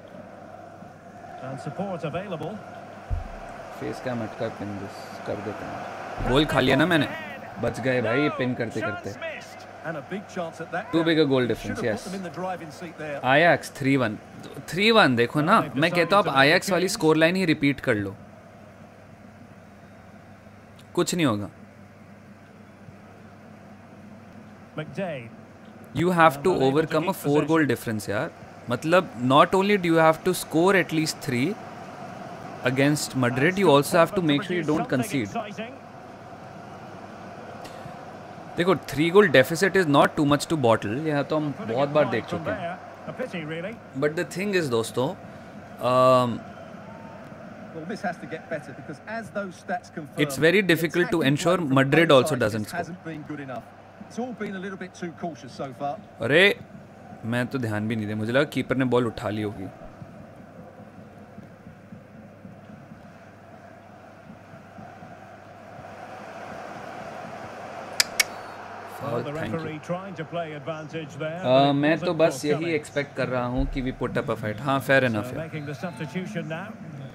And support available. Face का मटका पिन कर देते हैं. गोल खा लिया ना मैंने. बच गए भाई पिन करते करते. Too big a goal difference, yes. Ajax three one. three one देखो ना. मैं कहता हूँ आप Ajax वाली स्कोर लाइन ही रिपीट कर लो. कुछ नहीं होगा. You have to overcome a four goal difference यार. मतलब not only do you have to score at least three against Madrid, you also have to make sure you don't concede. देखो three goal deficit is not too much to bottle. यह तो हम बहुत बार देख चुके हैं. बट द थिंग इज दोस्तों Well, this has to get better because as those stats confirm, it's very difficult to ensure Madrid also doesn't score. Hasn't been good enough. It's all been a little bit too cautious so far. अरे मैं तो ध्यान भी नहीं दिया, मुझे लगा keeper ने बॉल उठा ली होगी. Uh, मैं तो बस यही एक्सपेक्ट कर रहा हूँ कि we put up a fight. हाँ, फेयर इनफ है.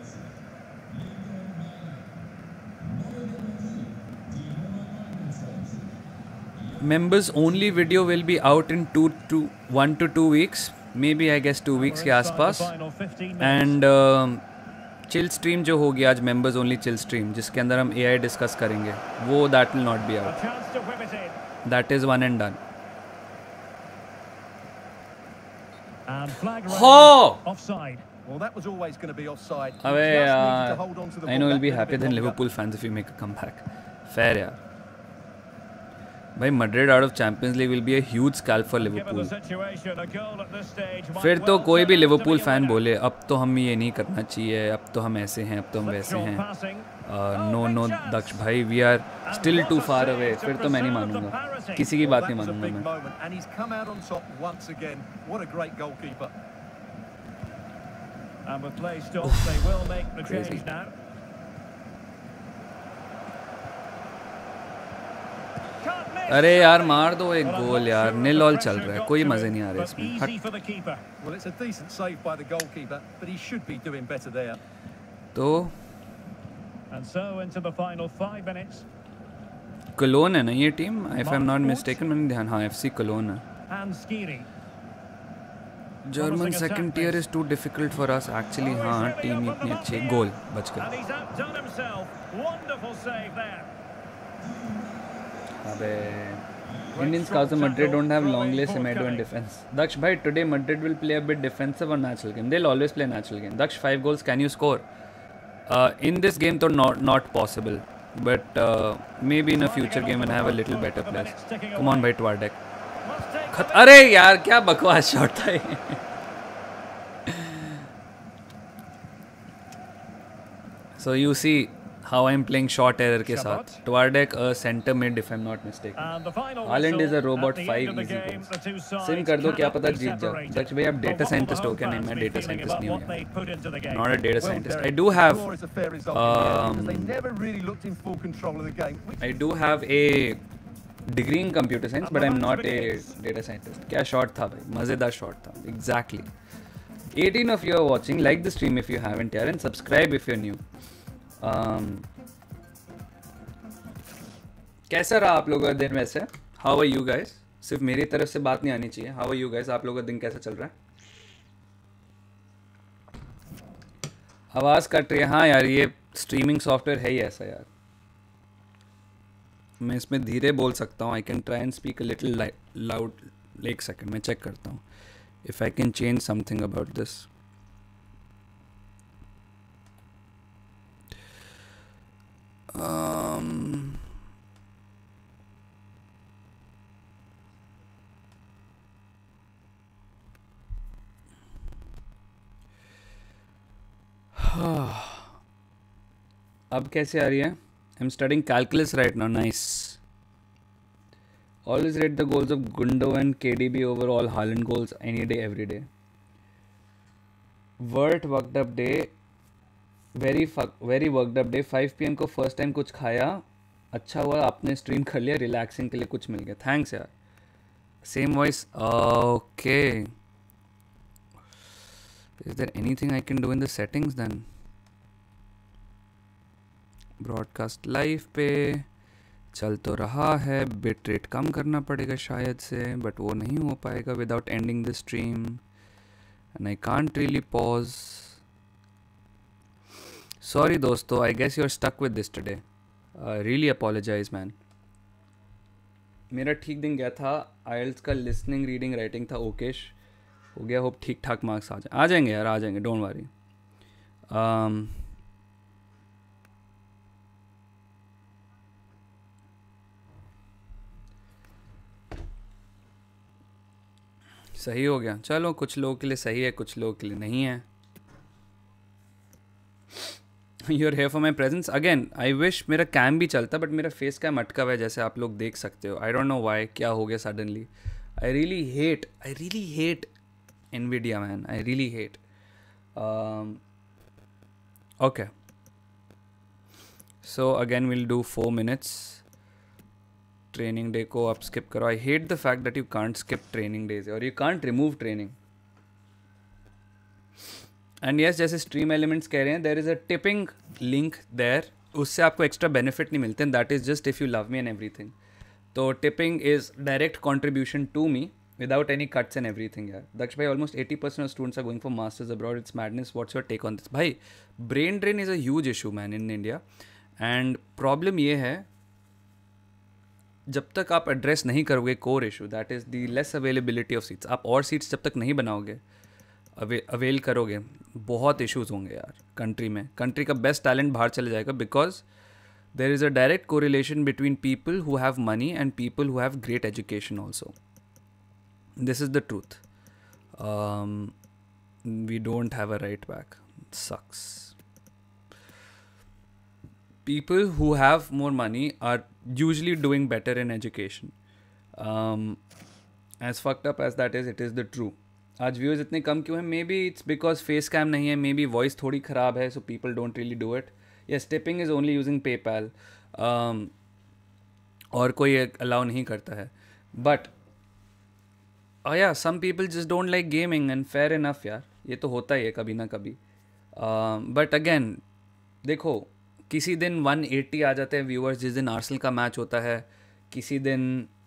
Members only video will be out in two to one to two weeks, maybe I guess two weeks के आसपास. And uh, chill stream जो होगी आज, members only chill stream, जिसके अंदर हम A I डिस्कस करेंगे, वो that will not be out. That is one and done. Oh! Offside. Well, that was always going to be offside. अबे यार, I know you'll be happier than Liverpool fans if you make a comeback. Fair यार. भाई Madrid out of Champions League will be a huge scalp for Liverpool. फिर तो कोई भी Liverpool fan बोले अब तो हम ये नहीं करना चाहिए, अब तो हम ऐसे हैं, अब तो हम वैसे हैं. नो नो दक्ष भाई, we are still too far away. फिर तो मैं नहीं मानूंगा, किसी की बात नहीं मानूंगा मैं. And he's come out on top once again. What a great goalkeeper. And with play stopped, they will make the change now. अरे यार मार दो एक गोल यार. नील ऑल चल रहा है, कोई मजे नहीं आ रहे इसमें. Well, it's a decent save by the goalkeeper, but he should be doing better there. तो And so into the final five minutes. Cologne है ना ये team, if I'm not mistaken. मैंने ध्यान, हाँ एफ सी कोलोन है. And Skiri. German second tier is too difficult for us actually. हाँ team इतनी अच्छी. गोल बच गया. अबे Indians cause Madrid don't have Longley, Semedo in defense. Daksh bhai, today Madrid will play a bit defensive or natural game. They'll always play natural game. Daksh, five goals, can you score? Uh, in this game though not not possible. But uh, maybe in a future game when I have a little better players. Come on bhai, Twardek. खत अरे यार क्या बकवास shot था ये. So you see how I'm playing short error के साथ. Twardek a center mid if I'm not mistaken. Haaland is a robot. Five easy goals. Sim कर दो, क्या पता जीत जाओ. दक्ष भाई आप डेटा साइंटिस्ट हो क्या? नहीं, मैं डेटा साइंटिस्ट नहीं हूँ. Not a data scientist. I do have um, I do have a degree in computer science, but I'm not a data scientist. क्या shot था भाई, मजेदार shot था. Exactly. eighteen of you are watching. Like the stream if you haven't yet, and subscribe if you're new. Um, कैसा रहा आप लोगों का दिन वैसे? How are you guys? सिर्फ मेरी तरफ से बात नहीं आनी चाहिए. How are you guys? आप लोगों का दिन कैसा चल रहा है? आवाज़ कट रही है. हाँ यार ये स्ट्रीमिंग सॉफ्टवेयर है ही ऐसा यार. मैं इसमें धीरे बोल सकता हूँ. I can try and speak a little loud. एक सेकंड मैं चेक करता हूँ if I can change something about this. अब कैसे आ रही है? I'm studying calculus right now. Nice. Always rate the goals of Gundogan, K D B over all Haaland goals any day, every day. Word worked up day. Very fuck, very worked up day. five p m को first time कुछ खाया. अच्छा हुआ आपने stream कर लिया. Relaxing के लिए कुछ मिल गया. Thanks यार. Same voice. Okay. Is there anything I can do in the settings then? Broadcast live पे चल तो रहा है. बिट रेट कम करना पड़ेगा शायद से, बट वो नहीं हो पाएगा without ending the stream. And I can't really pause. Sorry दोस्तों, I guess you are stuck with this today. Really apologize man. मेरा ठीक दिन गया था. आइल्स का लिसनिंग रीडिंग राइटिंग था ओकेश हो गया. होप ठीक ठाक मार्क्स आ जाए. आ जाएंगे यार, आ जाएंगे, डोंट वरी. सही हो गया. चलो कुछ लोगों के लिए सही है, कुछ लोगों के लिए नहीं है. You're here for my presence. Again, I wish मेरा कैम भी चलता, बट मेरा फेस कैम अटका हुआ है जैसे आप लोग देख सकते हो. I don't know why, क्या हो गया suddenly. I really hate, I really hate Nvidia, man. I really hate. Um, okay. So again, we'll do four minutes. Training day को आप skip करो. I hate the fact that you can't skip training days or you can't remove training. And yes जैसे stream elements कह रहे हैं there is a tipping link there, उससे आपको extra benefit नहीं मिलते, that is just if you love me and everything. तो tipping is direct contribution to me without any cuts and everything. यार दक्ष भाई, almost eighty percent of students are going for masters abroad. It's madness. What's your take on this? भाई brain drain is a huge issue man in India. And problem ये है जब तक आप address नहीं करोगे core issue, that is the less availability of seats, आप और सीट्स जब तक नहीं बनाओगे, अवे अवेल करोगे, बहुत इश्यूज होंगे यार कंट्री में. कंट्री का बेस्ट टैलेंट बाहर चले जाएगा because there is a direct correlation between people who have money and people who have great education also. This is the truth. We don't have a right back. Sucks. People who have more money are usually doing better in education. Um, as fucked up as that is, it is the true. आज viewers इतने कम क्यों हैं? Maybe it's because face cam नहीं है, maybe voice थोड़ी ख़राब है, so people don't really do it. Yes, tipping is only using PayPal और कोई अलाउ नहीं करता है. But yeah some people just don't like gaming and fair enough यार, ये तो होता ही है कभी ना कभी. बट अगेन देखो, किसी दिन वन एटी आ जाते हैं व्यूअर्स जिस दिन आर्सेनल का मैच होता है, किसी दिन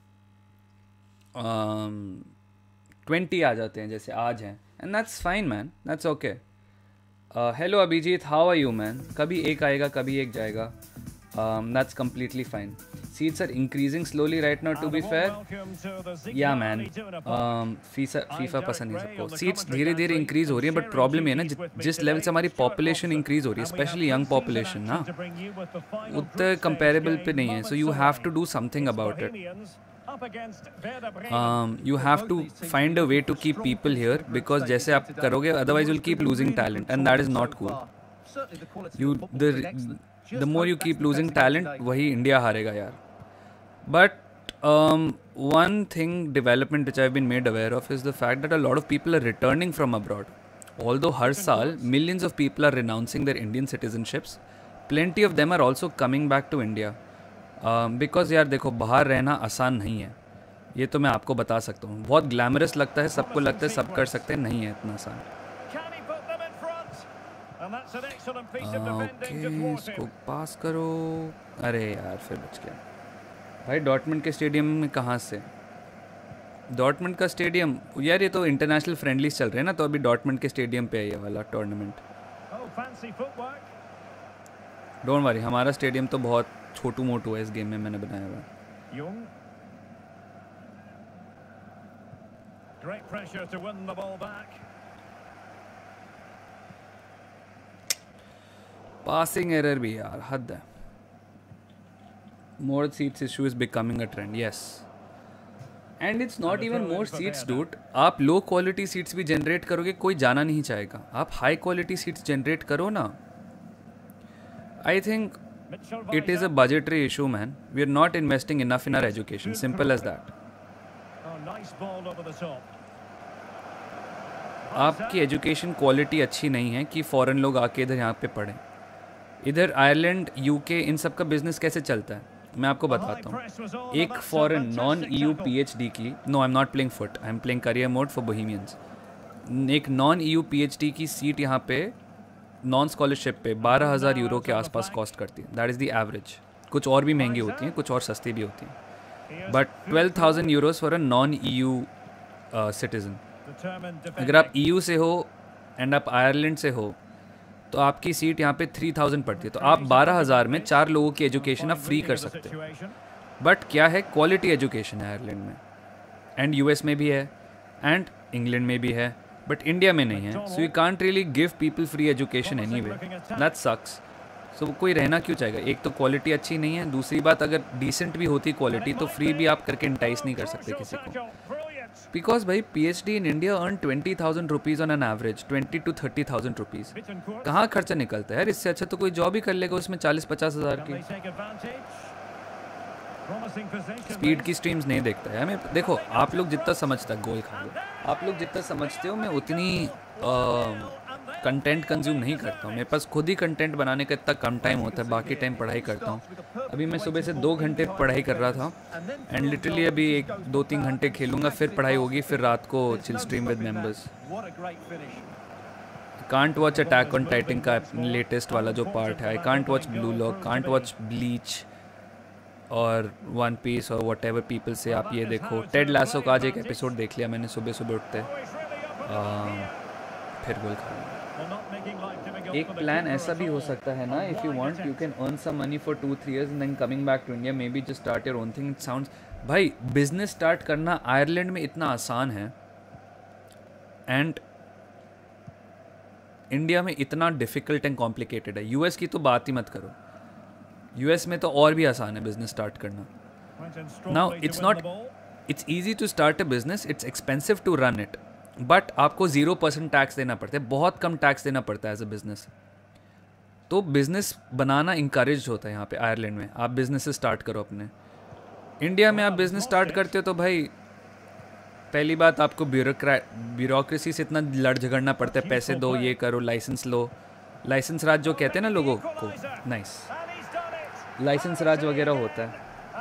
ट्वेंटी आ जाते हैं जैसे आज हैं, and that's fine man, that's okay. Hello Abhijit, how are you man? कभी एक आएगा कभी एक जाएगा, that's completely fine. Seats are increasing slowly right now to be fair. Yeah man, फीसा फीफा पसंद नहीं सबको. सीट्स धीरे धीरे इंक्रीज हो रही है, बट प्रॉब्लम ये ना जिस लेवल से हमारी पॉपुलेशन इंक्रीज हो रही है, स्पेशली यंग पॉपुलेशन ना, उतने कंपेरेबल पे नहीं है. So you have to do something about it. You have to find a way to keep people here, because जैसे आप करोगे otherwise will keep losing talent and that is not cool. You the the more you keep losing talent, वही India हारेगा यार. But um, one thing development which I've been made aware of is the fact that a lot of people are returning from abroad. Although हर साल millions of people are renouncing their Indian citizenships, plenty of them are also coming back to India. Um, because यार देखो, बाहर रहना आसान नहीं है, ये तो मैं आपको बता सकता हूँ. बहुत ग्लैमरस लगता है, सबको लगता है सब कर सकते हैं, नहीं है इतना आसान. ओके, इसको पास करो. अरे यार फिर बच गया भाई. डॉर्टमंड के स्टेडियम में कहाँ से? डॉर्टमंड का स्टेडियम यार, ये तो इंटरनेशनल फ्रेंडलीज चल रहे हैं ना, तो अभी डॉर्टमंड के स्टेडियम पे है ये वाला टूर्नामेंट. डोंट वरी, हमारा स्टेडियम तो बहुत छोटू मोटू है, इस गेम में मैंने बनाया हुआ. पासिंग एरर भी यार हद है. More seats issue is becoming a trend, yes. And it's not even more seats, dude. आप low quality seats भी generate करोगे, कोई जाना नहीं चाहेगा. आप high quality seats generate करो ना. I think it is a budgetary issue, man. We are not investing enough in our education. Simple as that. आपकी एजुकेशन क्वालिटी अच्छी नहीं है कि फॉरेन लोग आके इधर यहाँ पे पढ़ें. इधर आयरलैंड, यूके, इन सब का बिजनेस कैसे चलता है मैं आपको बताता हूँ. एक फॉरेन नॉन ईयू पीएचडी की, no I am not playing FUT, I am playing career mode for Bohemians. एक नॉन ईयू पीएचडी की सीट यहाँ पे नॉन स्कॉलरशिप पे बारह हज़ार यूरो के आसपास कॉस्ट करती है. That is the average. कुछ और भी महंगी होती हैं, कुछ और सस्ती भी होती हैं, but twelve thousand euros for a non EU citizen. अगर आप ईयू से हो एंड आप आयरलैंड से हो तो आपकी सीट यहाँ पे थ्री थाउजेंड पड़ती है. तो आप बारह हज़ार में चार लोगों की एजुकेशन आप फ्री कर सकते हो. बट क्या है, क्वालिटी एजुकेशन है आयरलैंड में, एंड यूएस में भी है, एंड इंग्लैंड में भी है, बट इंडिया में नहीं है. So you can't really give people free education anyway. That sucks. So कोई रहना क्यों चाहेगा? एक तो क्वालिटी अच्छी नहीं है, दूसरी बात अगर डिसेंट भी होती क्वालिटी तो फ्री भी आप करके इंटाइस नहीं कर सकते किसी को. बिकॉज भाई PhD in India earn twenty thousand rupees on an average, twenty to thirty thousand rupees. कहाँ खर्चा निकलता है यार, इससे अच्छा तो कोई जॉब ही कर लेगा उसमें चालीस पचास हज़ार की। स्पीड की स्ट्रीम्स नहीं देखता है हमें। देखो आप लोग जितना समझता गोल खा लो, आप लोग जितना समझते हो मैं उतनी कंटेंट कंज्यूम नहीं करता हूँ। मेरे पास खुद ही कंटेंट बनाने का इतना कम टाइम होता है, बाकी टाइम पढ़ाई करता हूँ। अभी मैं सुबह से दो घंटे पढ़ाई कर रहा था एंड लिटरली अभी एक दो तीन घंटे खेलूँगा, फिर पढ़ाई होगी, फिर रात को chill stream with members. Can't watch Attack on Titan का लेटेस्ट वाला जो पार्ट है, I can't watch Blue Lock, can't watch Bleach और वन पीस और वट एवर पीपल से। आप ये देखो टेड लासो का आज एक एपिसोड देख लिया मैंने सुबह सुबह उठते, फिर गोल खा लिया। एक प्लान ऐसा भी हो सकता है ना, if you want you can earn some money for two three years and then coming back to India maybe just start your own thing. It sounds भाई बिजनेस स्टार्ट करना आयरलैंड में इतना आसान है एंड इंडिया में इतना difficult and complicated है। US की तो बात ही मत करो, यूएस में तो और भी आसान है बिजनेस स्टार्ट करना। Now it's not it's easy to start a business, it's expensive to run it, but आपको ज़ीरो परसेंट टैक्स देना पड़ता है, बहुत कम टैक्स देना पड़ता है एज अ बिज़नेस। तो बिज़नेस बनाना इंकरेज होता है यहाँ पे आयरलैंड में। आप बिज़नेस स्टार्ट करो अपने। इंडिया में आप बिज़नेस स्टार्ट करते हो तो भाई पहली बात आपको ब्यूरोक्रा ब्यूरोक्रेसी से इतना लड़ झगड़ना पड़ता है, पैसे दो, ये करो, लाइसेंस लो, लाइसेंस राज जो कहते हैं ना लोगों को, नाइस लाइसेंस राज वगैरह होता है।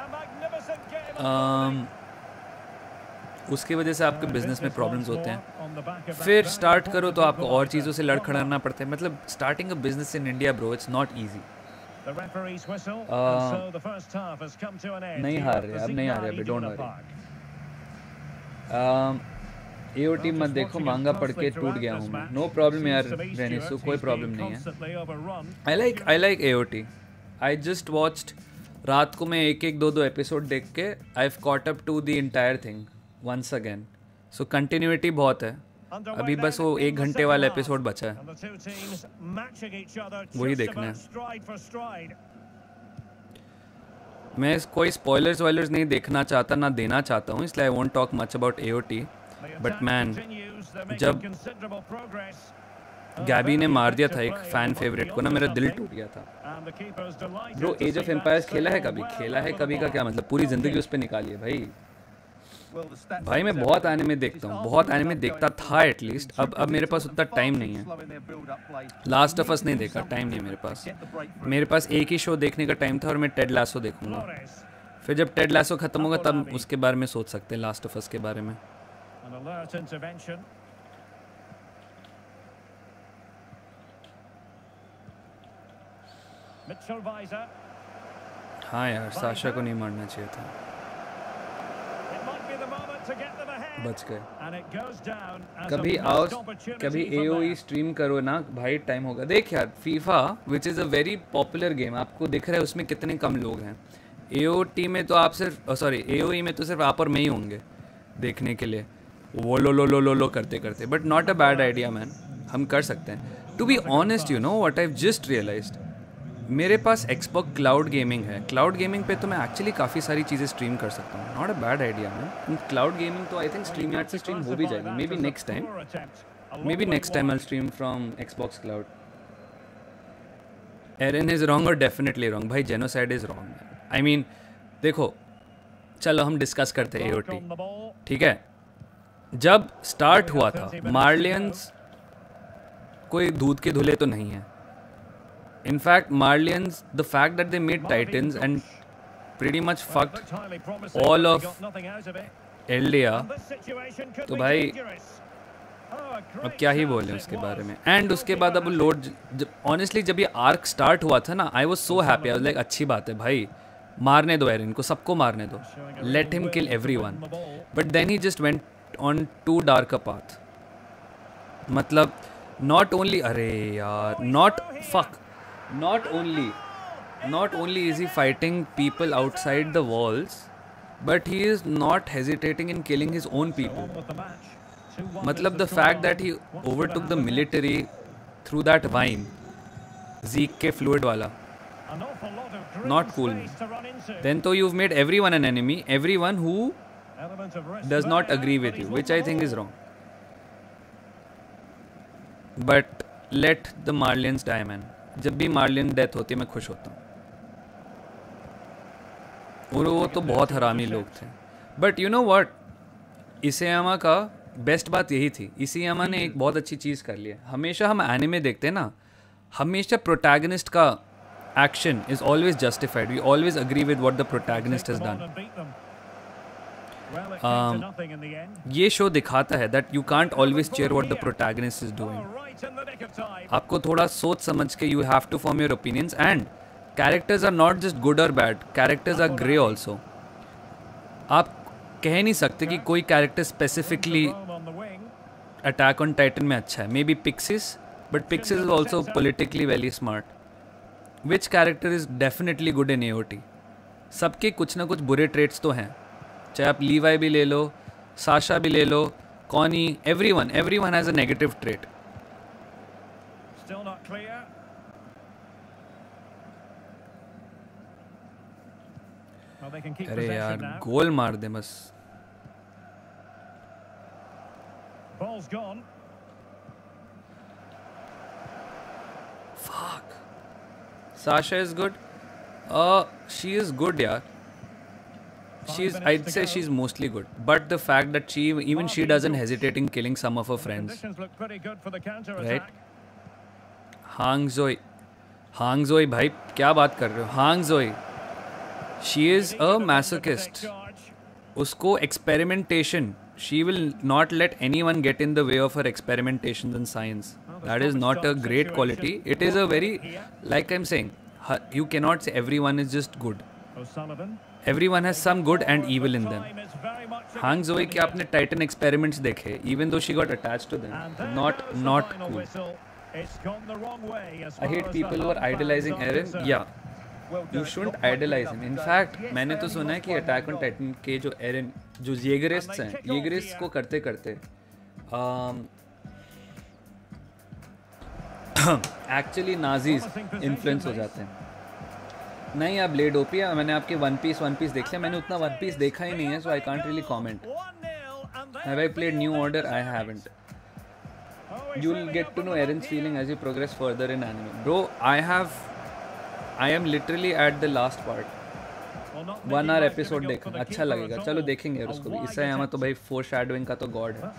um, उसकी वजह से आपके बिजनेस में प्रॉब्लम्स होते हैं। फिर स्टार्ट करो तो आपको और चीज़ों से लड़खड़ाना पड़ता है। मतलब starting a business in India bro it's not easy. नहीं हार रहे अब, नहीं हार रहे अभी, डोंट वरी। एओटी मत देखो, मांगा पढ़ के टूट गया हूँ मैं। नो प्रॉब्लम यार रेनिसु, कोई प्रॉब्लम नहीं है। I like I like AOT. I just watched, रात को मैं एक एक दो दो एपिसोड देख के I have caught up to the entire thing once again. So continuity बहुत है। अभी बस वो एक घंटे वाला एपिसोड बचा है, वही देखना है। मैं कोई स्पॉयलर्स वॉयलर्स नहीं देखना चाहता, ना देना चाहता हूँ, इसलिए I won't talk much about AOT. But man, जब गैबी ने मार दिया था एक फैन फेवरेट को ना, मेरा दिल टूट गया था। ब्रो एज ऑफ एम्पायर्स खेला है कभी? खेला है कभी का क्या मतलब, पूरी जिंदगी उस पर निकाली है भाई। भाई मैं बहुत एनिमे देखता हूँ, बहुत एनिमे देखता था एटलीस्ट। अब अब मेरे पास उतना टाइम नहीं है। लास्ट ऑफ अस नहीं देखा, टाइम नहीं मेरे पास। मेरे पास एक ही शो देखने का टाइम था और मैं टेड लासो देखूंगा। फिर जब टेड लासो खत्म होगा तब उसके बारे में सोच सकते हैं, लास्ट ऑफ अस के बारे में। हाँ यार, साशा को नहीं मारना चाहिए था, बच गए। कभी आओ, कभी एओई स्ट्रीम करो ना भाई, टाइम होगा। देख यार, FIFA which is a very popular game, आपको दिख रहा है उसमें कितने कम लोग हैं। एओटी में तो आप सिर्फ, सॉरी एओई में तो सिर्फ आप और मैं ही होंगे देखने के लिए, वो लो लो लो लो लो करते करते। But not a bad idea man, हम कर सकते हैं। To be honest, you know what I have just realized, मेरे पास एक्सबॉक्स क्लाउड गेमिंग है। क्लाउड गेमिंग पे तो मैं एक्चुअली काफ़ी सारी चीज़ें स्ट्रीम कर सकता हूँ। Not a bad idea man. Cloud gaming तो आई थिंक स्ट्रीम यार्ड से स्ट्रीम हो भी जाएगी, maybe next time, maybe next time I stream from Xbox cloud. Eren is wrong और डेफिनेटली रॉन्ग भाई, genocide is wrong. I mean देखो, चलो हम डिस्कस करते हैं एओटी, ठीक है। जब स्टार्ट हुआ था, मार्लियंस कोई दूध के धुले तो नहीं है। In fact, Marlians, the fact that they made Titans and pretty much fucked all of L D A, तो भाई अब क्या ही बोलें उसके बारे में। एंड उसके बाद अब लोड, ऑनेस्टली जब ये आर्क स्टार्ट हुआ था ना, I was so happy. I was like अच्छी बात है भाई, मारने दो एरन को, सबको मारने दो, let him kill everyone. But then he just went on to dark a path. मतलब नॉट ओनली, अरे यार, not fuck Not only, not only is he fighting people outside the walls, but he is not hesitating in killing his own people. मतलब the fact that he overtook the military through that vine, Zeke के fluid वाला, not cool. Then तो you've made everyone an enemy, everyone who does not agree with you, which I think is wrong. But let the Marlians die, man. जब भी Marlian death होती है मैं खुश होता हूँ. और वो तो बहुत हरामी लोग थे. But you know what? इसेयामा का बेस्ट बात यही थी. इसेयामा ने एक बहुत अच्छी चीज़ कर लिया. हमेशा हम एनिमे देखते हैं ना, हमेशा प्रोटैगनिस्ट का action is always justified. We always agree with what the protagonist has done. ये शो दिखाता है that you can't always cheer what the protagonist is doing. आपको थोड़ा सोच समझ के you have to form your opinions. And characters are not just good और bad, characters are grey also. आप कह नहीं सकते कि कोई character specifically attack on Titan में अच्छा है. May be Pixis, but Pixis is also politically very smart. Which character is definitely good in AOT. सबके कुछ ना कुछ बुरे ट्रेट्स तो हैं, चाहे आप लीवाई भी ले लो, साशा भी ले लो, Connie, everyone everyone has a negative trait. अरे यार गोल मार दे बस. Ball's gone. Fuck. Sasha is good. Uh, she is good, yeah. She's, I'd say she's mostly good. But the fact that she, even she doesn't hesitate in killing some of her friends. Right? Hang Zoe. Hang Zoe, भाई क्या बात कर रहे हो? Hang Zoe. She is a masochist. उसको experimentation. She will not let anyone get in the way of her experimentations in science. That is not a great quality. It is a very, like I'm saying, you cannot say everyone is just good. Everyone has some good and evil in them. Hang Zoe के आपने Titan experiments देखे, even though she got attached to them. Not, not cool. I hate people who are idolizing Eren. Yeah. You shouldn't idolize him. In fact, मैंने तो सुना है कि Attack on Titan के जो एरन, जो येगरिस्ट्स हैं, येगरिस्ट्स को करते करते एक्चुअली नाजीज इन्फ्लुएंस हो जाते हैं. नहीं आप ब्लेड ओपी है. मैंने आपके वन पीस वन पीस देख लिया. मैंने उतना वन पीस देखा ही नहीं है, so I can't really comment. Have I played new order? I haven't. You will get to know Eren's feeling as you progress further in anime. Bro, I have I am literally at the last part. One hour episode देखा, अच्छा लगेगा. चलो देखेंगे यार उसको भी. इसेयामा तो भाई फोर शैडोइंग का तो गॉड है.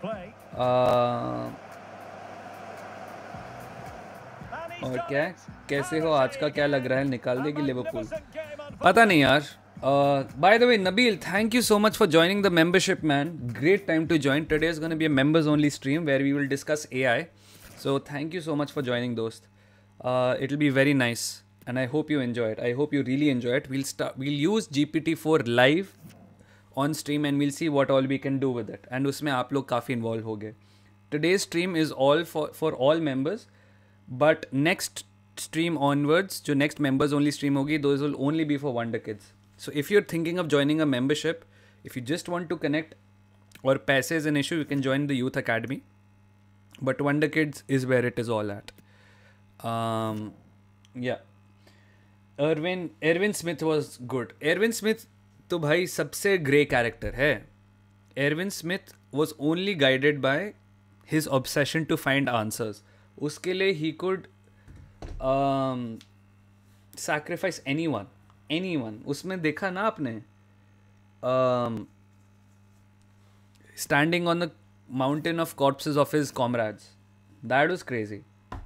और क्या है, कैसे हो, आज का क्या लग रहा है, निकाल देगी लिवरपूल? पता नहीं यार. By the way Nabeel, thank you so much for joining the membership man. Great time to join. Today is gonna be a members only stream where we will discuss AI. So thank you so much for joining दोस्त. It will be very nice. And I hope you enjoy it. I hope you really enjoy it. We'll start. We'll use G P T four live on stream and we'll see what all we can do with it. And उसमें आप लोग काफ़ी involved हो गए. Today's stream is all for for all members, but next stream onwards, जो next members only stream होगी, those will only be for Wonder Kids. So if you're thinking of joining a membership, if you just want to connect, or पैसे is an issue, you can join the Youth Academy. But Wonder Kids is where it is all at. Um, yeah. Erwin Erwin Smith was good. Erwin Smith तो भाई सबसे grey character है. Erwin Smith was only guided by his obsession to find answers. उसके लिए he could um, sacrifice anyone, anyone. उसमें देखा ना आपने, um, standing on the mountain of corpses of his comrades. That was crazy.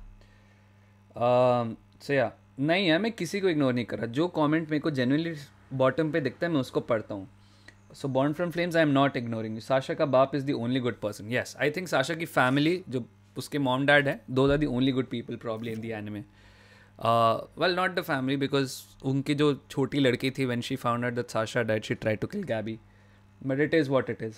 Um, so yeah. नहीं है, मैं किसी को इग्नोर नहीं कर रहा. जो कमेंट मेरे को जेन्युइनली बॉटम पे दिखता है मैं उसको पढ़ता हूँ. So born from flames, I am not ignoring you. Sasha का बाप is the only good person. Yes, I think Sasha की फैमिली, जो उसके मॉम डैड है, those are the only good people probably in the anime. Well, not the family, because उनकी जो छोटी लड़की थी, when she found out that Sasha died, she try to kill Gabi. But it is what it is.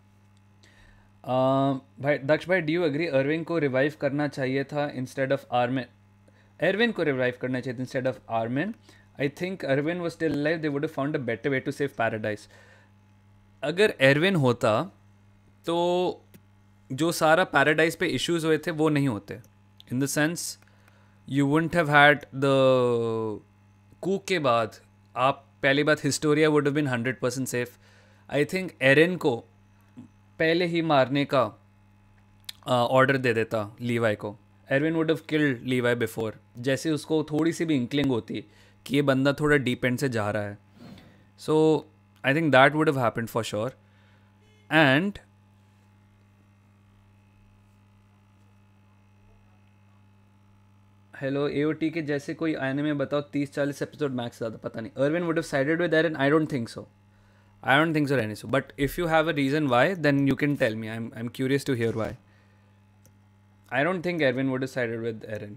भाई दक्ष भाई, do you agree Erwin को revive करना चाहिए था इंस्टेड ऑफ आर्मिन? Erwin को रिवाइव करना चाहिए instead of Armin. I think Erwin was still alive, they would have found a better way to save paradise. अगर Erwin होता तो जो सारा पैराडाइज पे इश्यूज हुए थे वो नहीं होते. In the sense you wouldn't have had the coup के बाद आप, पहली बात Historia would have been hundred percent safe. I think Eren को पहले ही मारने का ऑर्डर uh, दे देता लीवाई को. Erwin would have killed Levi before. जैसे उसको थोड़ी सी भी इंक्लिंग होती कि ये बंदा थोड़ा डीप एंड से जा रहा है. So I think that would have happened for sure. And hello AOT के जैसे कोई एनिमे बताओ तीस चालीस एपिसोड मैक्स ज़्यादा. पता नहीं. Erwin would have sided with Eren. I don't think so. I don't think so, Renisu. But if you have a reason why, then you can tell me. I'm I'm curious to hear why. I don't think Erwin would have sided with Eren.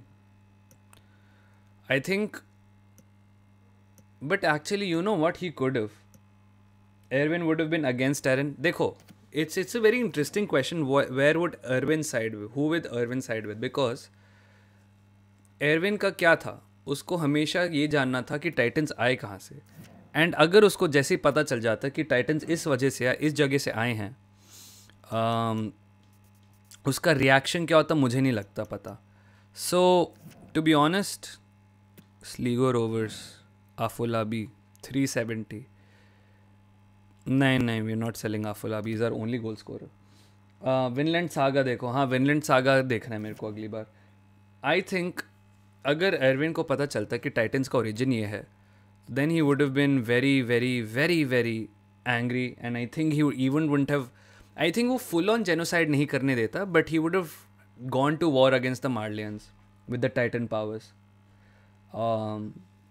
I think, but actually, you know what he could have. Erwin would have been against Eren. Dekho, it's it's a very interesting question. Where would Erwin side with? Who would Erwin side with? Because Erwin का क्या था? उसको हमेशा ये जानना था कि titans आए कहाँ से. एंड अगर उसको जैसे ही पता चल जाता कि टाइटन्स इस वजह से या इस जगह से आए हैं, um, उसका रिएक्शन क्या होता मुझे नहीं लगता पता. So to be honest, Sligo Rovers Afolabi three seventy. नहीं नहीं we are not selling Afolabi. Is our only goal scorer. Vinland Saga देखो. हाँ, विनलैंड सागा देखना है मेरे को अगली बार. आई थिंक अगर एरविन को पता चलता कि टाइटन्स का ओरिजिन ये है, then he would have been very very very very angry, and I think he would even wouldn't have, I think वो full on genocide नहीं करने देता, but he would have gone to war against the Marleyans with the Titan powers. um,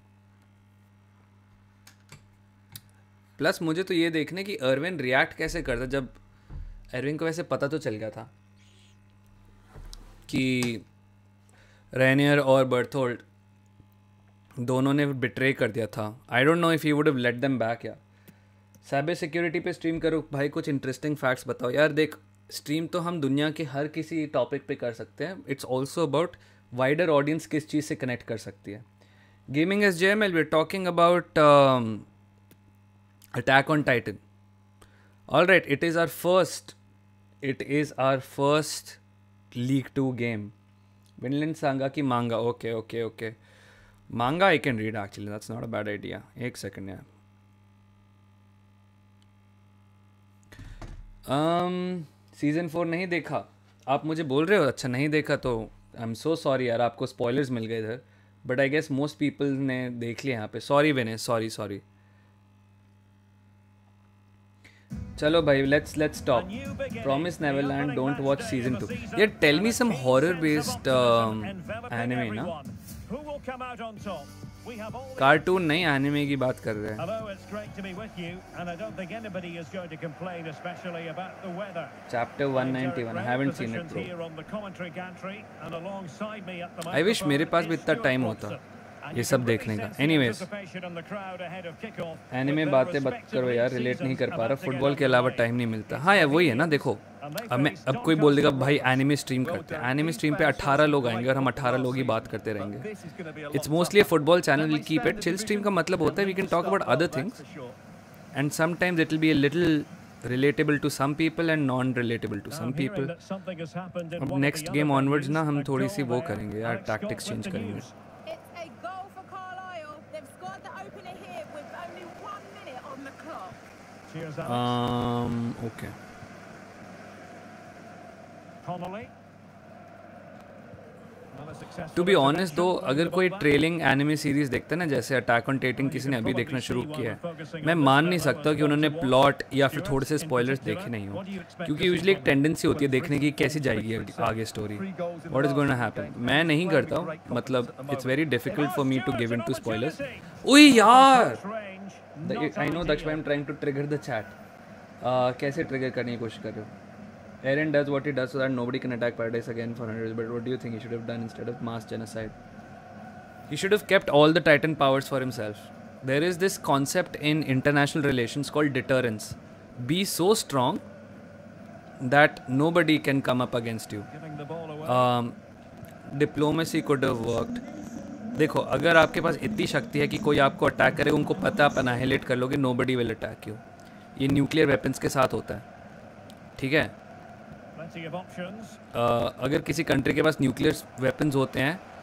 plus मुझे तो ये देखने कि Irwin react कैसे करता. जब एरविन को वैसे पता तो चल गया था कि रेनियर और बर्थोल्ड दोनों ने बिट्रे कर दिया था. I don't know if you would have let them back. या साइबर सिक्योरिटी पे स्ट्रीम करो भाई, कुछ इंटरेस्टिंग फैक्ट्स बताओ यार. देख, स्ट्रीम तो हम दुनिया के हर किसी टॉपिक पे कर सकते हैं. It's also about wider audience किस चीज़ से कनेक्ट कर सकती है. Gaming S J M L we are talking about attack on Titan. All right, it is our first it is our first league to game. Vinland Saga की manga. Okay okay okay Manga I can read actually. That's not a bad idea. एक second यार. um, season four नहीं देखा. आप मुझे बोल रहे हो अच्छा नहीं देखा तो आई एम सो सॉरी यार. आपको स्पॉयलर्स मिल गए इधर, but I guess most people ने देख लिया यहाँ पे. Sorry Vinay, sorry sorry. चलो भाई, let's let's stop. Promise Neverland don't watch season two. यार tell me some horror based anime ना. कार्टून नहीं, एनिमे की बात कर रहे हैं. Chapter one ninety one. I haven't seen it bro. I wish मेरे पास भी इतना टाइम होता ये सब देखने का. एनीवेज, एनिमे बातें बात करो यार, रिलेट नहीं कर पा रहा. फुटबॉल के अलावा टाइम नहीं मिलता. हाँ यार, वही है ना. देखो, अब मैं अब कोई बोल देगा भाई एनिमे स्ट्रीम करते हैं. एनिमे स्ट्रीम पे अठारह लोग आएंगे और हम अठारह लोग ही बात करते रहेंगे. It's mostly a football channel. Will keep it chill. Stream का मतलब होता है we can talk about other things, and sometimes it will be a little relatable to some people and non-relatable to some people. अब next game onwards ना हम थोड़ी सी वो करेंगे यार, टैक्टिक्स चेंज करेंगे. Um, okay. To be honest though, अगर कोई ट्रेलिंग एनिमे सीरीज देखता है ना, जैसे अटैक ऑन टाइटन किसी ने अभी देखना शुरू किया है, मैं मान नहीं सकता कि उन्होंने प्लॉट या फिर थोड़े से स्पॉयलर्स देखे नहीं हो, क्योंकि यूजुअली एक टेंडेंसी होती है देखने की कैसी जाएगी आगे story, what is going to happen. मैं नहीं करता हूँ, मतलब it's very difficult for me to give in to spoilers. ओए यार, आई नो दक्ष भाई, I am trying to trigger the chat. कैसे ट्रिगर करने की कोशिश कर रहे हो? Eren does what he does so that nobody can attack Paradise again for hundreds. But what do you think he should have done instead of mass genocide? He should have kept all the Titan powers for himself. There is this concept in international relations called deterrence. Be so strong that nobody can come up against you. Um, diplomacy could have worked. देखो, अगर आपके पास इतनी शक्ति है कि कोई आपको attack करे, उनको पता आप annihilate कर लोगे, nobody will attack you. ये न्यूक्लियर वेपन्स के साथ होता है, ठीक है? Uh, अगर किसी कंट्री के पास न्यूक्लियर वेपन्स होते हैं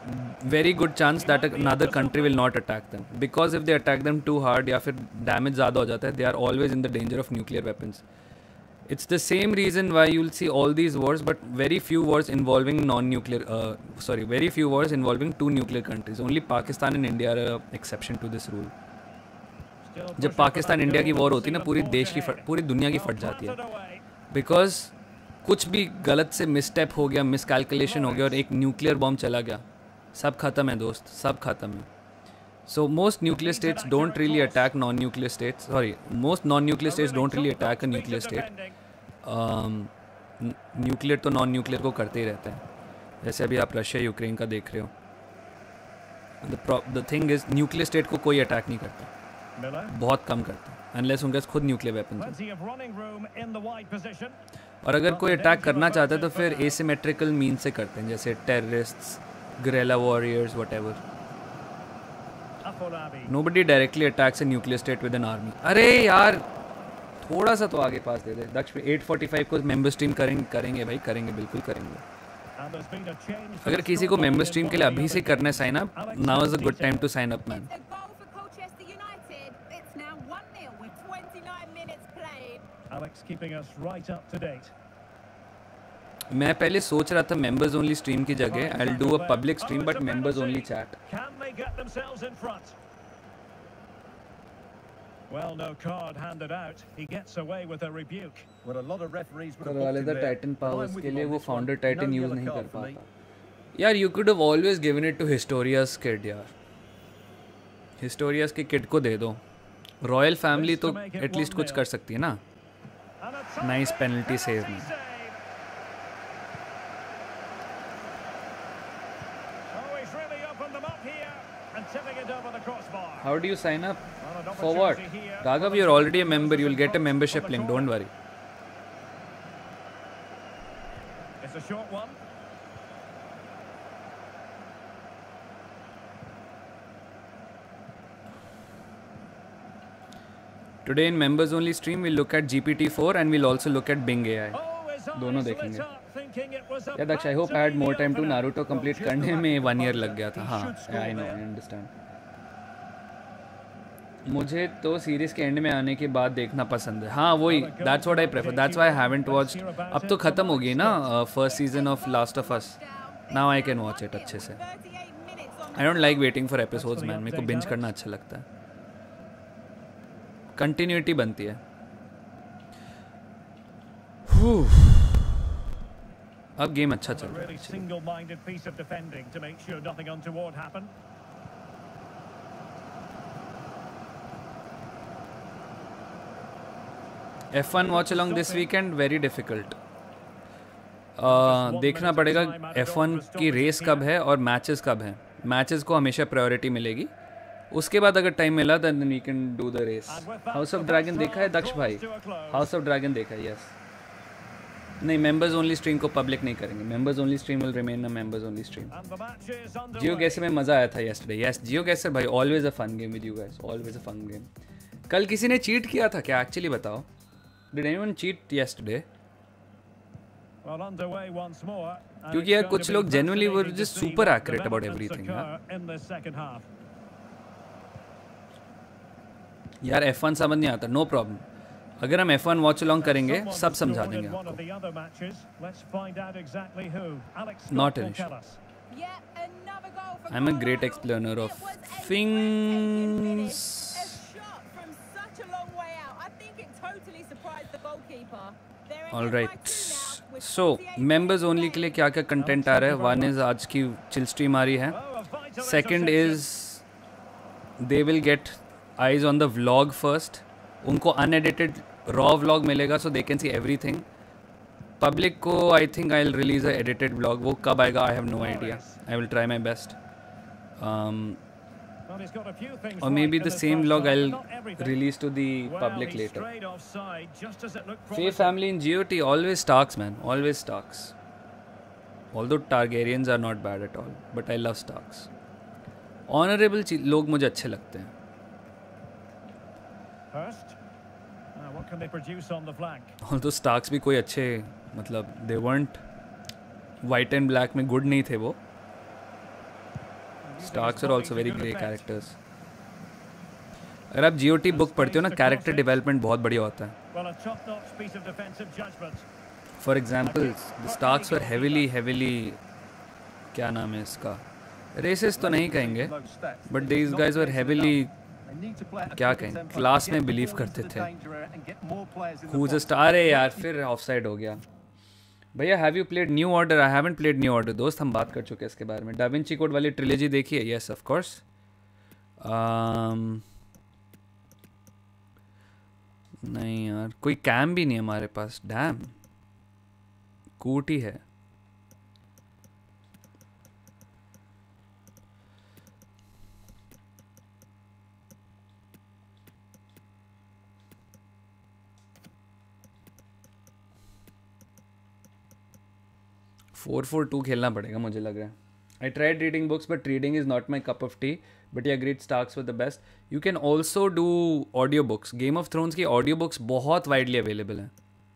very good chance that another country will not attack them, because if they attack them too hard या फिर damage ज़्यादा हो जाता है, they are always in the danger of nuclear weapons. It's the same reason why you'll see all these wars, but very few wars involving non-nuclear, uh, sorry, very few wars involving two nuclear countries. Only Pakistan and India are an exception to this rule. जब Pakistan India की war होती है ना, पूरी देश की पूरी दुनिया की फट जाती है, बिकॉज कुछ भी गलत से मिसस्टेप हो गया, मिसकैलकुलेशन हो गया और एक न्यूक्लियर बॉम्ब चला गया, सब खत्म है दोस्त, सब खत्म है. So most nuclear states don't really attack non-nuclear states. Sorry, most non-nuclear states don't really attack a nuclear state. Um, nuclear तो non-nuclear को करते ही रहते हैं. जैसे अभी आप रशिया यूक्रेन का देख रहे हो. The pro- the thing is, nuclear state को कोई attack नहीं करता. बहुत कम करता है. Unless उनके पास खुद nuclear weapons हैं. और अगर कोई अटैक करना चाहता है तो फिर asymmetrical means से करते हैं, जैसे terrorists, guerrilla warriors, whatever. Nobody directly attacks a nuclear state with an army. अरे यार थोड़ा सा तो आगे पास दे दे. दक्ष eight forty-five को मेंबर स्ट्रीम करेंगे करेंगे भाई, करेंगे, बिल्कुल करेंगे. अगर किसी को मेंबर स्ट्रीम के लिए अभी से करना है sign up, now is a good time to sign up man. मैं पहले सोच रहा था मेंबर्स ओनली स्ट्रीम की जगह I will do a public stream but members only chat. Well, no card handed out. He gets away with a rebuke. Well, a lot of referees would have वाले the Titan powers के लिए वो founder Titan use नहीं कर पाता. यार you could have always given it to Historia's kid. यार Historia's के किड को दे दो. रॉयल फैमिली तो एटलीस्ट कुछ कर सकती है ना. नाइस पेनल्टी सेव में. How do you sign up? For what? Raghav, you're already a member. You'll get a membership link. Don't worry. It's a short one. Today in members only stream we'll look at G P T four and we'll also look at Bing A I. दोनों देखेंगे. Yeah, Daksh, I hope I had more time to Naruto complete करने में one year लग गया था. हाँ, I know, I understand. मुझे तो सीरीज के एंड में आने के बाद देखना पसंद है. हाँ वही, that's what I prefer. That's why I haven't watched. अब तो ख़त्म हो गई ना first season of last of us. Now I can watch it अच्छे से. I don't like waiting for episodes man. मेरे को बिंज करना अच्छा लगता है. कंटिन्यूटी बनती है. अब गेम अच्छा चल रहा है. F one watch along this weekend very difficult. uh, देखना पड़ेगा F one की रेस कब है और मैचेस कब हैं. मैचेस को हमेशा प्रायोरिटी मिलेगी. उसके बाद अगर टाइम मिला then we can do the race. House of Dragon देखा है दक्ष भाई? हाउस ऑफ ड्रैगन देखा है. यस. नहीं, मेंबर्स ओनली स्ट्रीम को पब्लिक नहीं करेंगे. Members only stream will remain a members only stream. GeoGuessr में मज़ा आया था yesterday. यस जियो गैसर भाई, always a fun game with you guys. Always a fun game. कल किसी ने चीट किया था क्या? एक्चुअली बताओ. Did anyone cheat yesterday? Well, underway once more. क्योंकि यार कुछ लोग genuinely were just super accurate about everything. यार F one समझ नहीं आता. No problem. अगर हम F one watch along करेंगे सब समझा देंगे आपको. Not an issue. I'm a great explainer of things. All right. So members only के लिए क्या क्या कंटेंट आ रहा है? वन इज आज की चिल स्ट्रीम आ रही है. Second is they will get eyes on the vlog first. उनको अनएडिटेड रॉ व्लॉग मिलेगा so they can see everything. Public को I think I will release a edited vlog. वो कब आएगा I have no idea. I will try my best. Or maybe the same vlog I'll release to the public later. Faye family in G O T always Starks man, always Starks. Although Targaryens are not bad at all, but I love Starks. Honorable लोग मुझे अच्छे लगते हैं. Although Starks भी कोई अच्छे मतलब they weren't white and black में good नहीं थे वो. Starks are also very great characters. अगर आप G O T बुक पढ़ते हो ना, कैरेक्टर डेवलपमेंट बहुत बढ़िया होता है. For example Starks were heavily heavily क्या नाम है इसका, रेसिस तो नहीं कहेंगे, but these guys were heavily क्या कहें, क्लास में बिलीव करते थे. Who's a star? अरे यार फिर ऑफसाइड हो गया भैया. Have you played new order? I haven't played new Order दोस्त, हम बात कर चुके हैं इसके बारे में. डा विंची कोड वाली ट्रिलॉजी देखी है? Yes of course. नहीं यार, कोई कैम भी नहीं है हमारे पास. डैम, कूट ही है. फोर फोर टू खेलना पड़ेगा मुझे लग रहा है. I tried reading books but reading is not my cup of tea, but yeah great Starks with the best. You can also do audio books. Game of Thrones की audio books बहुत widely available हैं.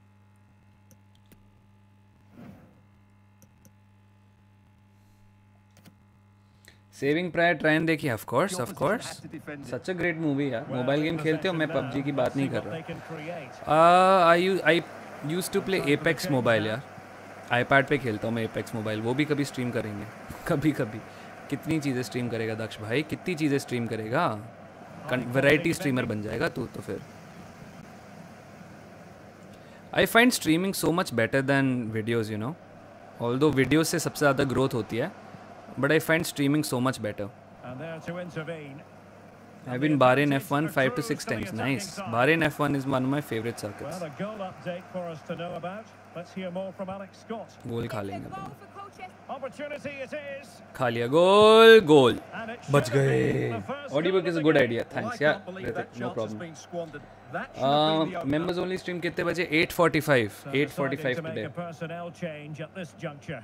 Saving Private Ryan देखिए? Of course of course, such a great movie यार. Mobile game खेलते हो? मैं PUBG की बात नहीं कर रहा. I I used to play Apex mobile यार. आईपैड पे खेलता हूँ मैं एपेक्स मोबाइल. वो भी कभी स्ट्रीम करेंगे कभी कभी. कितनी चीज़ें स्ट्रीम करेगा दक्ष भाई, कितनी चीज़ें स्ट्रीम करेगा. वैरायटी स्ट्रीमर बन जाएगा तू तो फिर. I find streaming so much better than videos you know. Although videos से सबसे ज़्यादा ग्रोथ होती है, but I find streaming so much better. I've been Bahrain F one five to six times. Nice. Bahrain F one is one of my favorite circuits. Well, a goal update for us to know about. Let's hear more from Alex Scott. Goal खा लेंगे. Opportunity it is. खा लिया गोल. गोल बच गए. Audio book is a good idea. Thanks. Yeah, no problem. Uh, members only stream कितने बजे? eight forty-five. eight forty-five today. Personnel change at this juncture.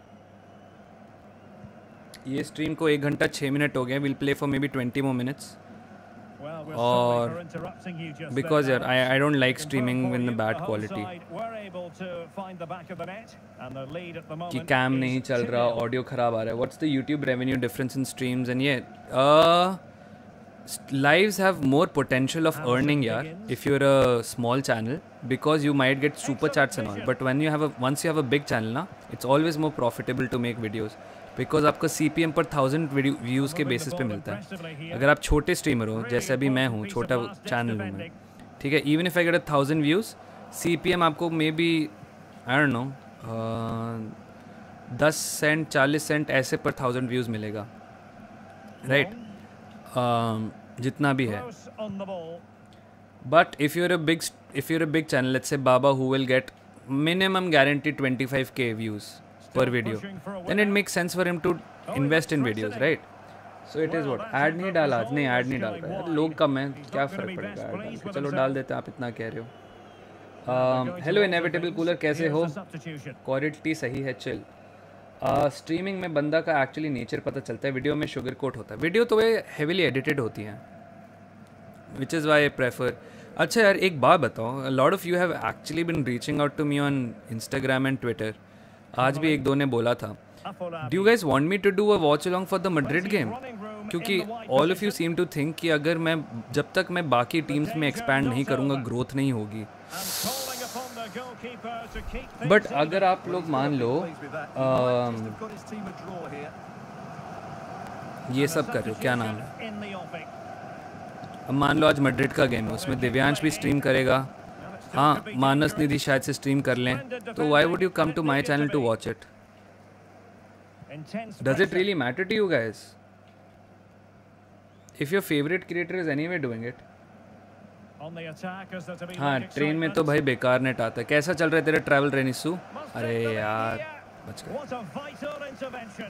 ये stream को एक घंटा छः मिनट हो गए. We'll play for maybe twenty more minutes. और बिकॉज यार I I don't like streaming in bad quality कि कैम नहीं चल रहा, ऑडियो ख़राब आ रहा है. What's the YouTube revenue difference in streams? And ये lives have more potential of earning yaar if you're a small channel, because you might get super chats and all, but when you have a once you have a big channel na, it's always more profitable to make videos because आपका C P M per thousand views के basis पे मिलता है. अगर आप छोटे streamer हो जैसे अभी मैं हूँ, छोटा चैनल हूँ मैं, ठीक है, even if I get a thousand views, C P M आपको maybe I don't know दस सेंट चालीस सेंट ऐसे पर थाउजेंड व्यूज़ मिलेगा, राइट right? Uh, जितना भी है. But if you're a big if you're a big channel, let's say Baba who will get minimum guarantee twenty five K views per video, then it make sense for him to invest in videos, right. So it is what. Ad नहीं डाला आज, नहीं add नहीं डाल रहा है, लोग कम हैं, क्या फ़र्क पड़ेगा ऐड डाल के, चलो डाल देते हैं, आप इतना कह रहे हो. हेलो इनएविटेबल कूलर, कैसे हो? क्वालिटी सही है, चिल. स्ट्रीमिंग uh, में बंदा का एक्चुअली नेचर पता चलता है, वीडियो में शुगर कोट होता है. वीडियो तो वे हेविली एडिटेड होती हैं, which is why I prefer. अच्छा यार एक बात बताओ, lot of you have actually been reaching out to me on Instagram and Twitter. आज भी एक दो ने बोला था, do you guys want me to do a watch along for the Madrid game, क्योंकि all of you seem to think कि अगर मैं जब तक मैं बाकी टीम्स में एक्सपैंड नहीं करूँगा ग्रोथ नहीं होगी. बट अगर आप लोग मान लो आ, ये सब कर रहे हो, क्या नाम है, अब मान लो आज मैड्रिड का गेम है, उसमें दिव्यांश भी स्ट्रीम करेगा, हाँ मानस निधि शायद से स्ट्रीम कर लें, तो why would you come to my channel to watch it? Does it really matter to you guys? If your favourite creator is anyway doing it. हाँ ट्रेन में तो भाई बेकार नेट आता है. कैसा चल रहा है तेरा ट्रैवल रेनिसू? अरे यार बच गया.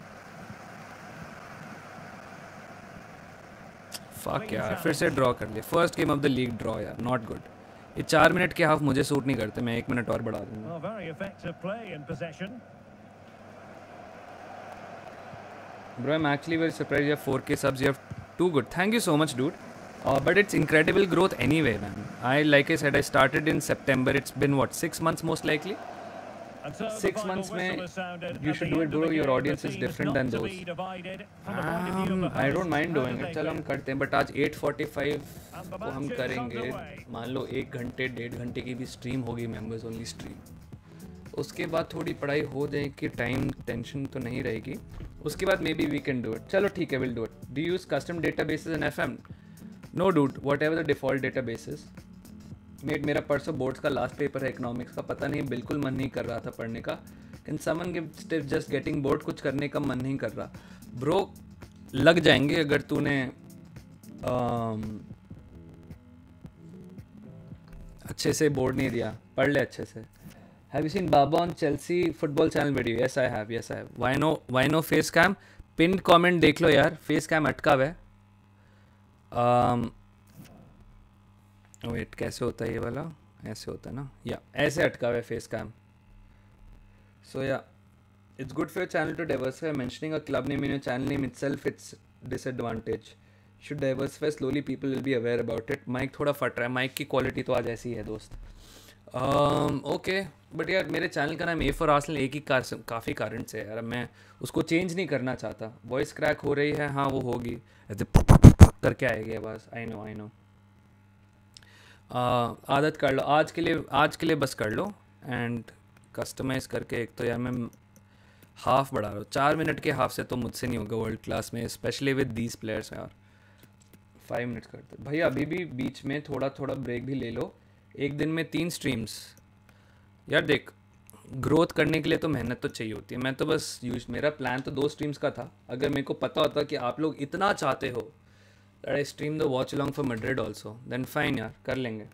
फक यार फिर से ड्रॉ कर लिया. First game of the league draw यार, नॉट गुड. ये चार मिनट के हाफ मुझे सूट नहीं करते, मैं एक मिनट और बढ़ा दूंगा. Bro, I'm actually very surprised you have four K subs. You have too good. Thank you so much, dude. Uh, but it's incredible growth anyway, man. I like I said, I started in September. It's been what, six months most likely. And so the Six final months whistle में is sounded. you At should the do it, end of bro. the Your game, the audience is team is different not than to those. be divided from the point of view of Um, the I don't hosts. mind How doing did it. they चल हम feel? करते हैं, but आज eight forty-five And the को हम match is करेंगे. underway. मान लो एक घंटे डेढ़ घंटे की भी स्ट्रीम होगी, मेंबर्स ओनली स्ट्रीम. उसके बाद थोड़ी पढ़ाई हो जाए कि टाइम टेंशन तो नहीं रहेगी. उसके बाद maybe we can do it. चलो ठीक है, will do it. Do use custom databases in F M? No dude, whatever the default databases. Mate मेरा परसों बोर्ड्स का लास्ट पेपर है इकोनॉमिक्स का, पता नहीं बिल्कुल मन नहीं कर रहा था पढ़ने का. Can someone give tips? Just getting bored, कुछ करने का मन नहीं कर रहा ब्रो. लग जाएंगे अगर तूने um, अच्छे से बोर्ड नहीं दिया. पढ़ ले अच्छे से. Have you seen Baba on Chelsea football channel video? Yes, I have. Yes, I have. Why no? Why no face cam? Pinned comment देख लो यार. Face cam अटका हुआ है. Um, wait, कैसे होता है ये वाला? ऐसे होता है ना? या ऐसे अटका हुआ है face cam. So yeah, it's good for your channel to diversify. Mentioning a club name in your channel name itself, it's disadvantage. Should diversify slowly. People will be aware about it. Mic थोड़ा फट रहा है. Mic की quality तो आज ऐसी है दोस्त. ओके बट यार मेरे चैनल का नाम ए फॉर आर्सेनल एक ही कार काफ़ी कारण से है यार. मैं उसको चेंज नहीं करना चाहता. वॉइस क्रैक हो रही है, हाँ वो होगी, ऐसे करके आएगी आवाज़. I know I know. आदत कर लो आज के लिए, आज के लिए बस कर लो. एंड कस्टमाइज़ करके एक तो यार मैं हाफ बढ़ा रहा हूँ. चार मिनट के हाफ से तो मुझसे नहीं होगा वर्ल्ड क्लास में, स्पेशली विद दीज प्लेयर्स. यार फाइव मिनट्स करते भैया. अभी भी बीच में थोड़ा थोड़ा ब्रेक भी ले लो. एक दिन में तीन स्ट्रीम्स यार. देख, ग्रोथ करने के लिए तो मेहनत तो चाहिए होती है. मैं तो बस यूज मेरा प्लान तो दो स्ट्रीम्स का था. अगर मेरे को पता होता कि आप लोग इतना चाहते हो that I stream the watch along for Madrid also, then fine यार, कर लेंगे.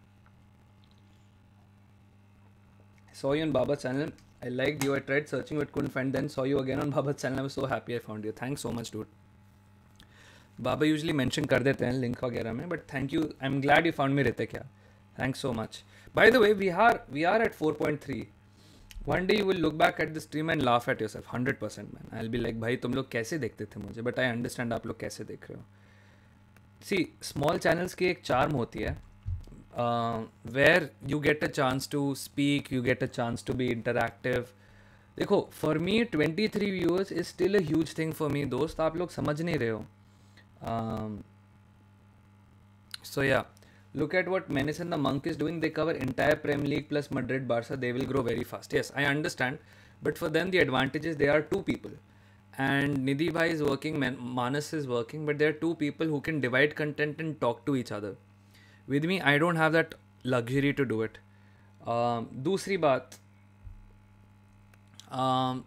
Saw you on Baba's channel. I liked you. I tried searching but couldn't find. Then saw you again on Baba's channel. I was so happy I found you. Thanks so much, dude. Baba usually mention कर देते हैं link वगैरह में, but thank you. I'm glad you found me, Ritik. Yeah. Thanks so much. By the way, we are we are at four point three. One day you will look back at the stream and laugh at yourself. one hundred percent man. I'll be like, भाई तुम लोग कैसे देखते थे मुझे, but I understand आप लोग कैसे देख रहे हो. See, small channels की एक charm होती है. Uh, where you get a chance to speak, you get a chance to be interactive. देखो, for me twenty-three viewers is still a huge thing for me, दोस्त. आप लोग समझ नहीं रहे हो. um, so yeah, look at what Menace and the Monk is doing. They cover entire Premier League plus Madrid, Barca. They will grow very fast. Yes, I understand, but for them the advantage is they are two people, and Nidhi bhai is working, Man- Manas is working, but there are two people who can divide content and talk to each other. With me, I don't have that luxury to do it. Um, दूसरी बात um,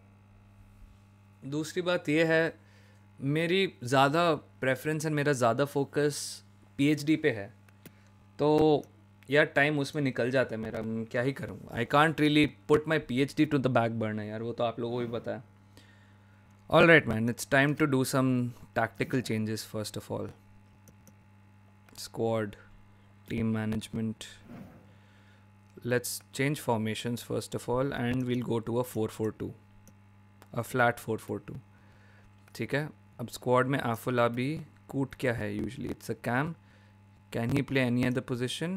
दूसरी बात ये है, मेरी ज़्यादा preference and मेरा ज़्यादा फोकस पीएचडी पे है. तो यार टाइम उसमें निकल जाता है मेरा. क्या ही करूँ. I can't really put my PhD to the back burner यार. वो तो आप लोगों को भी पता है. All right man, it's time to do some tactical changes. First of all, squad, team management. Let's change formations first of all, and we'll go to a four four two, a flat four four two. ठीक है. अब squad में Afolabi, Koot क्या है usually? It's a cam. Can he play any other position?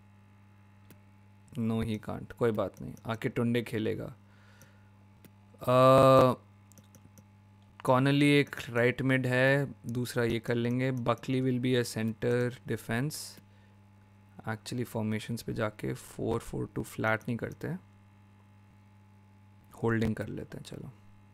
No, he can't. कोई बात नहीं, आके टुंडे खेलेगा. कॉनली एक राइट मिड है, दूसरा ये कर लेंगे. Buckley will be a centre defence. Actually formations पे जाके फोर फोर टू फ्लैट नहीं करते, होल्डिंग कर लेते हैं. चलो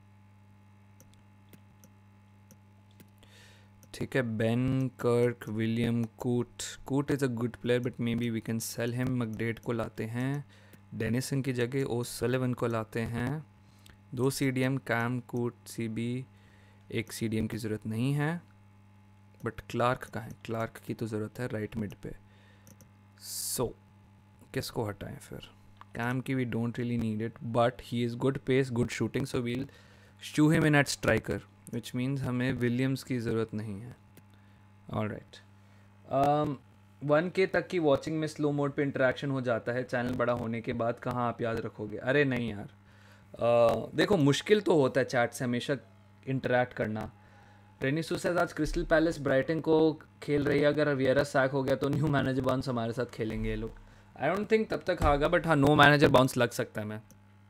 ठीक है. बेन, कर्क, William, Coote. Coote is a good player but maybe we can sell him. McDade को लाते हैं डेनिसन की जगह. ओ सलिवन को लाते हैं. दो सी डी एम, कैम, कूट, सी बी. एक सी डी एम की ज़रूरत नहीं है, बट क्लार्क कहाँ है? क्लार्क की तो ज़रूरत है राइट मिड पे. सो so, किसको हटाएं फिर? कैम की we don't really need it, but he is good pace, good shooting, so we'll shoo him in at striker, which means हमें विलियम्स की ज़रूरत नहीं है. All right. वन के तक की वॉचिंग में स्लो मोड पे इंटरेक्शन हो जाता है. चैनल बड़ा होने के बाद कहाँ आप याद रखोगे? अरे नहीं यार. Uh, देखो, मुश्किल तो होता है चैट से हमेशा इंटरैक्ट करना. रेनिसू से आज क्रिस्टल पैलेस ब्राइटन को खेल रही है. अगर वियरा सैक हो गया तो न्यू मैनेजर बाउंस हमारे साथ खेलेंगे ये लोग. आई डोंट थिंक तब तक आएगा, बट हाँ नो मैनेजर बाउंस लग सकता है. मैं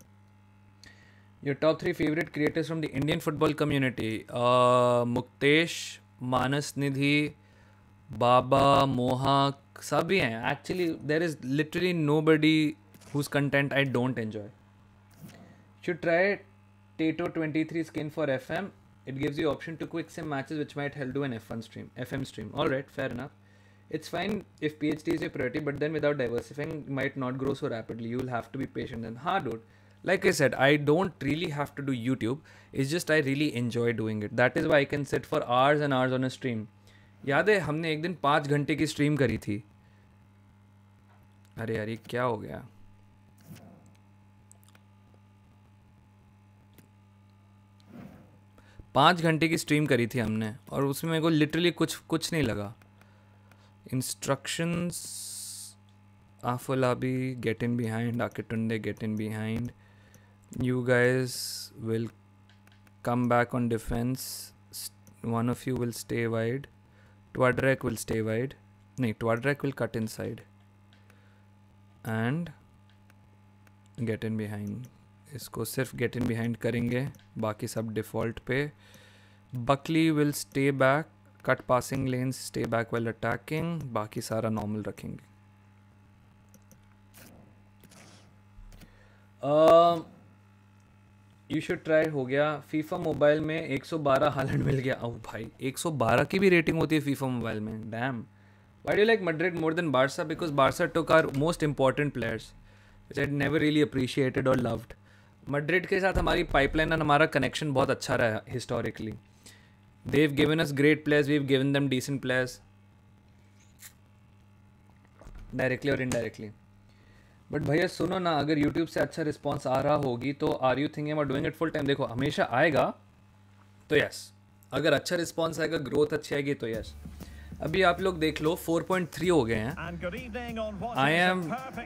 Your top three favorite creators from the Indian football community. Uh, Muktesh, Manas Nidhi, Baba, Mohak, सभी हैं. Actually, there is literally nobody whose content I don't enjoy. Should try Tato twenty-three skin for F M. It gives you option to quick sim matches which might help do an F one stream, F M stream. Alright, fair enough. It's fine if P H D is your priority, but then without diversifying, it might not grow so rapidly. You'll have to be patient and hard, dude. Like I said, I don't really have to do YouTube. It's just I really enjoy doing it. That is why I can sit for hours and hours on a stream. याद है हमने एक दिन पाँच घंटे की stream करी थी. अरे यार ये क्या हो गया? पाँच घंटे की स्ट्रीम करी थी हमने और उसमें मेरे को लिटरली कुछ कुछ नहीं लगा. Instructions, Afolabi, get in behind, Akitunde, get in behind. You guys will come back on defense. One of you will stay wide. Twadrek will stay wide. No, Twadrek will cut inside. And get in behind. इसको सिर्फ get in behind करेंगे. बाकी सब default पे. Buckley will stay back. Cut passing lanes, stay back while attacking. बाकी सारा normal रखेंगे. Uh, you should try हो गया. FIFA मोबाइल में एक सौ बारह हालैंड मिल गया. ओ भाई एक सौ बारह की भी रेटिंग होती है FIFA मोबाइल में. Damn. Why do you like Madrid more than Barca? Because Barca took our most important players, which I never really appreciated or loved. Madrid के साथ हमारी pipeline और हमारा connection बहुत अच्छा रहा historically. They've given us great players. We've given them decent players, directly or indirectly. But भैया सुनो ना, अगर YouTube से अच्छा रिस्पॉन्स आ रहा होगी तो are you thinking about doing it full time? देखो हमेशा आएगा तो यस, अगर अच्छा रिस्पॉन्स आएगा, ग्रोथ अच्छी आएगी तो यस. अभी आप लोग देख लो फोर पॉइंट थ्री हो गए हैं. I am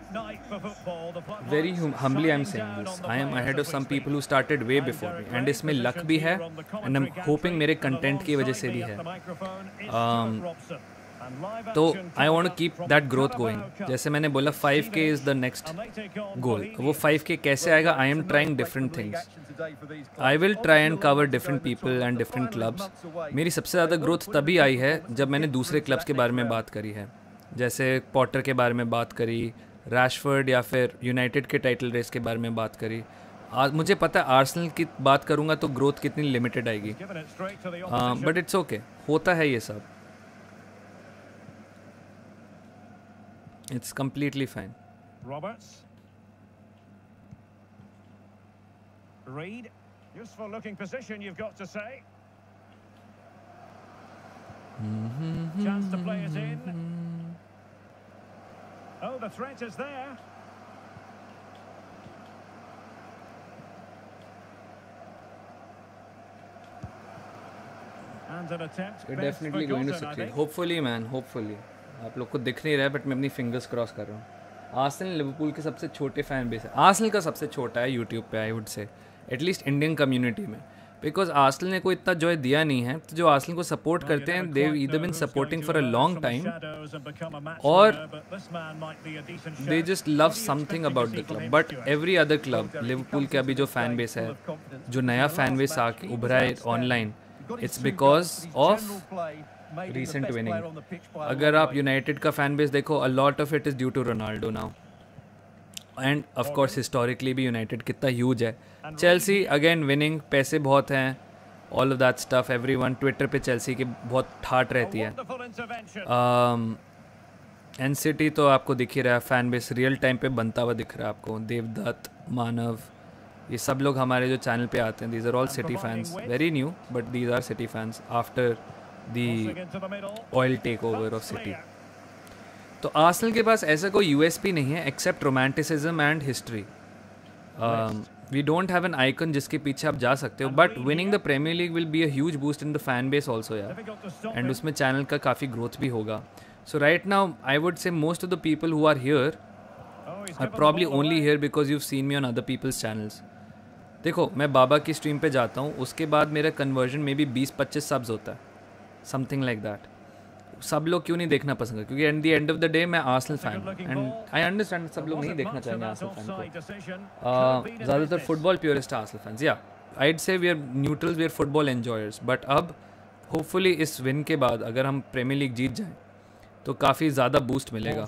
very humbly I am saying this. I am ahead of some people who started way before me and इसमें लक भी है एंड आई एम होपिंग मेरे कंटेंट की वजह से भी है. um, तो I want to keep that growth going. जैसे मैंने बोला फाइव के इज़ द नेक्स्ट गोल. वो फाइव के कैसे आएगा? I am trying different things. I will try and cover different people and different clubs. मेरी सबसे ज़्यादा ग्रोथ तभी आई है जब मैंने दूसरे क्लब्स के बारे में बात करी है. जैसे पॉटर के बारे में बात करी, रैशफोर्ड या फिर यूनाइटेड के टाइटल रेस के बारे में बात करी. आज मुझे पता है आर्सेनल की बात करूँगा तो ग्रोथ कितनी लिमिटेड आएगी. बट इट्स ओके, होता है ये सब. It's completely fine. Roberts. Reed. Useful looking position, you've got to say. Chance to play it in. Oh, the threat is there. And an attempt. You're definitely going to succeed. Hopefully, man. Hopefully. आप लोग को दिख नहीं रहा है but मैं अपनी fingers cross कर रहा हूँ. आर्सेनल लिवरपूल के सबसे छोटे फैन बेस है. आर्सेनल का सबसे छोटा है यूट्यूब पे, I would say, at least Indian community में. बिकॉज आर्सेनल ने कोई इतना जॉय दिया नहीं है. तो जो आर्सेनल को सपोर्ट करते हैं, they either been supporting for a long time और they just love something about the club. But every other club, Liverpool के अभी जो फैन बेस है, जो नया फैन बेस आके उभरा है online, its because of recent winning. अगर आप यूनाइटेड का फैन बेस देखो, a lot of it is due to Ronaldo now. And of course historically भी यूनाइटेड कितना ह्यूज है. चेल्सी अगेन विनिंग, पैसे बहुत हैं, all of that stuff. everyone Twitter पे चेल्सी की बहुत ठाट रहती है. एन सिटी तो आपको दिख ही रहा है, फैन बेस रियल टाइम पे बनता हुआ दिख रहा है आपको. देवदत्त, मानव, ये सब लोग हमारे जो चैनल पे आते हैं, these are all City fans, very new but these are City fans after the oil takeover of City. तो आर्सेनल के पास ऐसा कोई यूएसपी नहीं है except romanticism and history. We don't have an icon जिसके पीछे आप जा सकते हो. But winning the Premier League will be a huge boost in the fan base also यार, एंड उसमें चैनल का काफ़ी ग्रोथ भी होगा. So right now I would say most of the people who are here are probably only here because you seen me on other people's channels. देखो मैं बाबा की stream पे जाता हूँ, उसके बाद मेरा कन्वर्जन में भी बीस पच्चीस सब्स होता है, समथिंग लाइक दैट. सब लोग क्यों नहीं देखना पसंद करते, क्योंकि at the end of the day मैं आर्सेनल फैन हूँ एंड आई अंडरस्टैंड सब लोग नहीं देखना चाहेंगे आर्सेनल फैन को. ज़्यादातर football purist Arsenal fans. Yeah I'd say we are neutrals, we are football enjoyers. But अब होपफुली इस विन के बाद अगर हम प्रीमियर लीग जीत जाएं तो काफ़ी ज़्यादा बूस्ट मिलेगा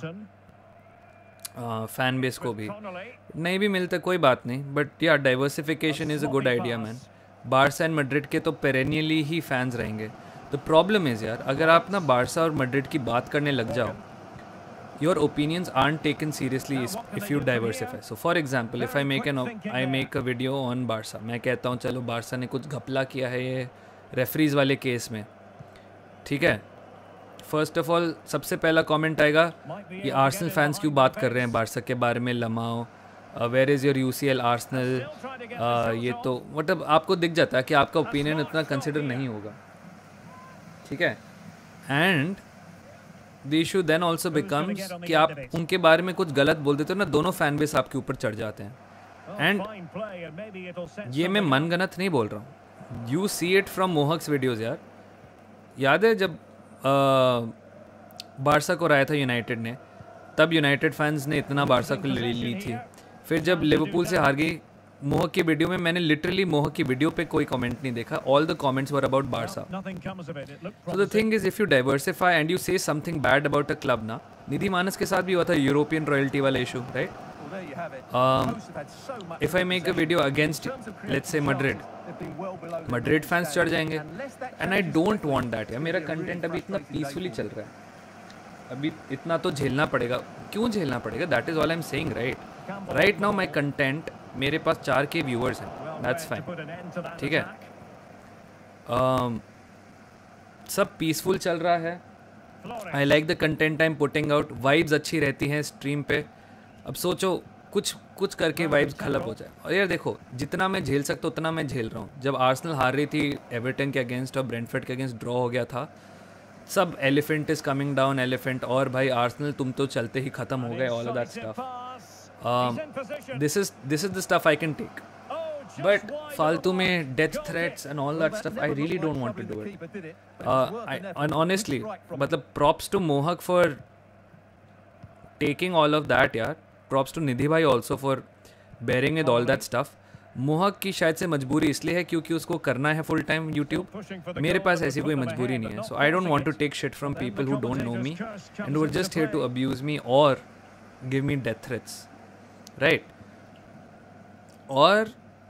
फैन बेस को भी. नहीं भी मिलता कोई बात नहीं, but yeah diversification is a good idea man. Barca and Madrid के तो पेरेनियली ही फैंस रहेंगे. द प्रॉब्लम इज़ यार, अगर आप ना बार्सा और मैड्रिड की बात करने लग जाओ, your opinions aren't taken seriously if you diversify. So for example if I make an I make a video on Barca, मैं कहता हूँ चलो बार्सा ने कुछ घपला किया है ये रेफरीज वाले केस में, ठीक है. फर्स्ट ऑफ ऑल सबसे पहला कमेंट आएगा, ये आर्सेनल फैंस क्यों बात कर रहे हैं बार्सा के बारे में, LMAO where is your U C L Arsenal. ये तो मतलब आपको दिख जाता है कि आपका ओपिनियन इतना कंसिडर नहीं होगा, ठीक है. And the issue then also becomes कि आप उनके बारे में कुछ गलत बोल देते हो ना, दोनों फैन बेस आपके ऊपर चढ़ जाते हैं. एंड ये मैं मनगढ़ंत नहीं बोल रहा हूँ, you see it from Mohak's videos यार. याद है जब बार्सा को राया था यूनाइटेड ने, तब यूनाइटेड फैंस ने इतना बार्सा को ले ली थी. फिर जब लिवरपूल से हार गई, मोहक की वीडियो में मैंने लिटरली मोहक की वीडियो पे कोई कमेंट नहीं देखा. All the comments were about Barca. So the thing is if you diversify and you say something bad about a club ना, निधि मानस के साथ भी हुआ था यूरोपियन रॉयल्टी वाला issue, right. If I make a video against let's say Madrid, Madrid fans चढ़ जाएंगे and I don't want that. यार मेरा कंटेंट अभी इतना पीसफुली चल रहा है, अभी इतना तो झेलना पड़ेगा. क्यों झेलना पड़ेगा, that is all I am saying, right. Right now my content, मेरे पास चार के व्यूअर्स हैं, दैट्स फाइन, ठीक है. um, सब पीसफुल चल रहा है. I like the content I am putting out. Vibes अच्छी रहती हैं स्ट्रीम पे. अब सोचो कुछ कुछ करके वाइब्स खराब हो जाए. और यार देखो, जितना मैं झेल सकता उतना मैं झेल रहा हूँ. जब आर्सेनल हार रही थी एवर्टन के अगेंस्ट और ब्रेंटफोर्ड के अगेंस्ट ड्रॉ हो गया था, सब elephant is coming down elephant, और भाई आर्सेनल तुम तो चलते ही ख़त्म हो गए, all of that stuff. This is this is the stuff I can take. But फालतू में death threats and all that stuff I really don't want to do it. And honestly मतलब props to Mohak for taking all of that यार. Props to Nidhi भाई also for bearing with all that stuff. Mohak की शायद से मजबूरी इसलिए है क्योंकि उसको करना है फुल टाइम यूट्यूब. मेरे पास ऐसी कोई मजबूरी नहीं है. So I don't want to take shit from people who don't know me and who are just here to abuse me और give me death threats, right. और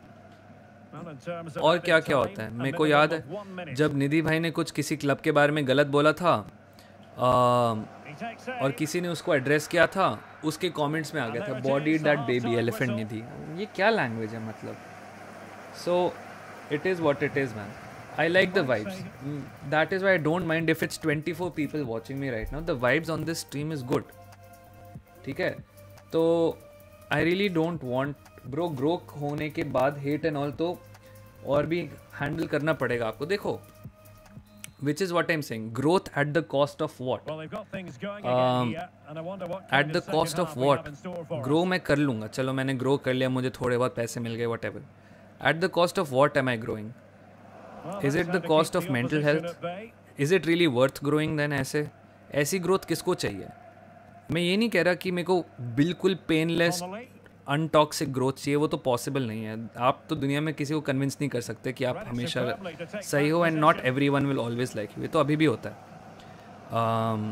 और क्या क्या होता है मेरे को याद है, जब निधि भाई ने कुछ किसी क्लब के बारे में गलत बोला था आ, और किसी ने उसको एड्रेस किया था, उसके कमेंट्स में आ गया था body that baby elephant Nidhi. ये क्या लैंग्वेज है मतलब. So it is what it is man. I like the vibes, that is why I don't mind if it's twenty four people watching me right now. The vibes on this stream is good, ठीक है. तो I really don't want bro, grow होने के बाद hate and all तो और भी handle करना पड़ेगा आपको. देखो which is what I'm saying, growth at the cost of what, um, at the cost of what. grow मैं कर लूँगा, चलो मैंने grow कर लिया, मुझे थोड़े बहुत पैसे मिल गए, whatever. at the cost of what am I growing? is it the cost of mental health? is it really worth growing then? ऐसे ऐसी growth किसको चाहिए. मैं ये नहीं कह रहा कि मेरे को बिल्कुल पेनलेस अनटॉक्सिक ग्रोथ चाहिए, वो तो पॉसिबल नहीं है. आप तो दुनिया में किसी को कन्विंस नहीं कर सकते कि आप हमेशा सही हो and not everyone will always like you. ये तो अभी भी होता है, um,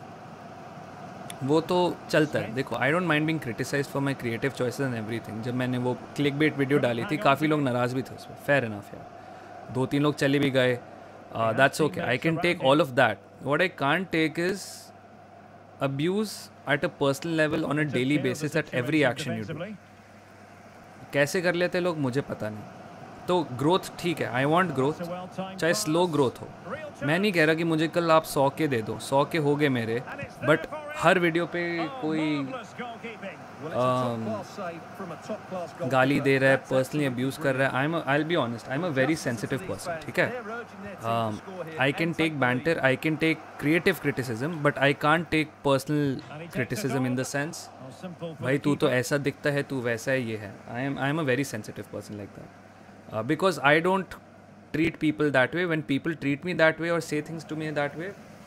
वो तो चलता है. देखो I don't mind being criticised for my creative choices and everything. जब मैंने वो क्लिक बेट वीडियो डाली थी, काफ़ी लोग नाराज़ भी थे उसमें, फेयर इनफ यार. दो तीन लोग चले भी गए, that's okay. I can take all of that. What I can't take is abuse at a personal level on a daily basis at every action you do. कैसे कर लेते लोग मुझे पता नहीं. तो ग्रोथ ठीक है, आई वांट ग्रोथ, चाहे स्लो ग्रोथ हो. मैं नहीं कह रहा कि मुझे कल आप सौ के दे दो, सौ के हो गए मेरे, बट हर वीडियो पे कोई गाली दे रहा है, पर्सनली अब्यूज़ कर रहा है. I am I will be honest, I am a very sensitive person, ठीक है. I can take banter, I can take creative criticism, but I can't take personal criticism in the sense भाई तू तो ऐसा दिखता है, तू वैसा है, ये है. I am I am a very sensitive person like that, because I don't treat people that way. When people treat me that way or say things to me that way,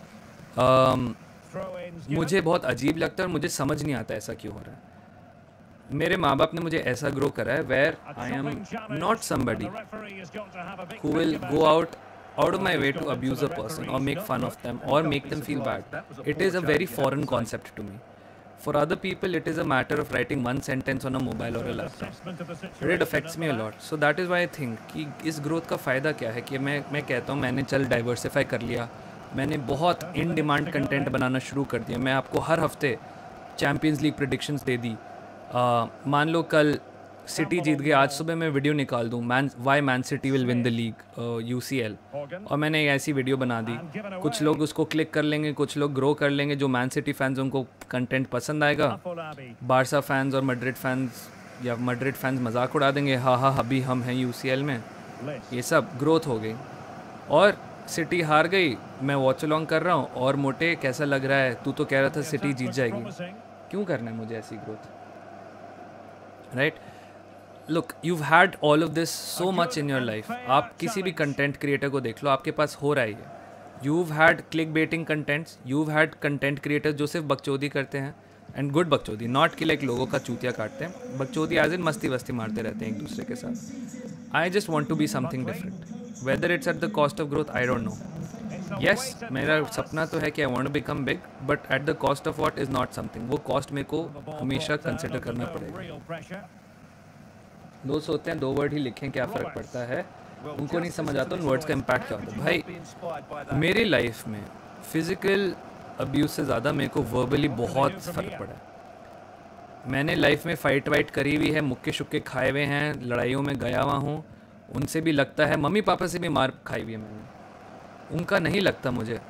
um, मुझे बहुत अजीब लगता है और मुझे समझ नहीं आता ऐसा क्यों हो रहा है। मेरे माँ बाप ने मुझे ऐसा ग्रो करा है where I am not somebody who will go out out of my way to abuse a person or make fun of them or make them feel bad. It is a very foreign concept to me. For other people, it is a matter of writing one sentence on a mobile or a laptop. But it affects me a lot. So that is why I think कि इस growth का फ़ायदा क्या है कि मैं मैं कहता हूँ मैंने चल diversify कर लिया, मैंने बहुत in demand content बनाना शुरू कर दिया, मैं आपको हर हफ्ते Champions League predictions दे दी। मान लो कल सिटी जीत गए, आज सुबह मैं वीडियो निकाल दूँ man why Man City will win the league UCL, और मैंने एक ऐसी वीडियो बना दी। कुछ लोग उसको क्लिक कर लेंगे, कुछ लोग ग्रो कर लेंगे, जो मैन सिटी फैंस उनको कंटेंट पसंद आएगा, बारसा फैंस और मैड्रिड फैंस या मैड्रिड फैंस मजाक उड़ा देंगे, हाँ हाँ अभी हम हैं यूसीएल में। ये सब ग्रोथ हो गई। और सिटी हार गई, मैं वॉच अलॉन्ग कर रहा हूँ और मोटे कैसा लग रहा है, तू तो कह रहा था सिटी जीत जाएगी, क्यों करना है मुझे ऐसी growth, right? Look, you've had all of this so much in your life. आप किसी भी कंटेंट क्रिएटर को देख लो, आपके पास हो रहा ही है। You've had click baiting contents, you've had content creators जो सिर्फ बकचोदी करते हैं, and good बकचोदी, not कि लाइक लोगों का चूतिया काटते हैं, बकचोदी एज इन मस्ती वस्ती मारते रहते हैं एक दूसरे के साथ। I just want to be something different. Whether it's at the cost of growth, I don't know. Yes, मेरा सपना तो है कि I want to become big, but at the cost of what is not something. वो cost मेरे को हमेशा consider करना पड़ेगा। लोग सोचते हैं दो वर्ड ही लिखें क्या फ़र्क पड़ता है, उनको नहीं समझ आता उन वर्ड्स का इम्पैक्ट क्या होता है। भाई मेरी लाइफ में फिज़िकल अब्यूज़ से ज़्यादा मेरे को वर्बली बहुत फ़र्क पड़ा है। मैंने लाइफ में फ़ाइट वाइट करी हुई है, मुक्के शुक्के खाए हुए हैं, लड़ाइयों में गया हुआ हूँ, उनसे भी लगता है, मम्मी पापा से भी मार खाई हुई है मैंने, उनका नहीं लगता मुझे।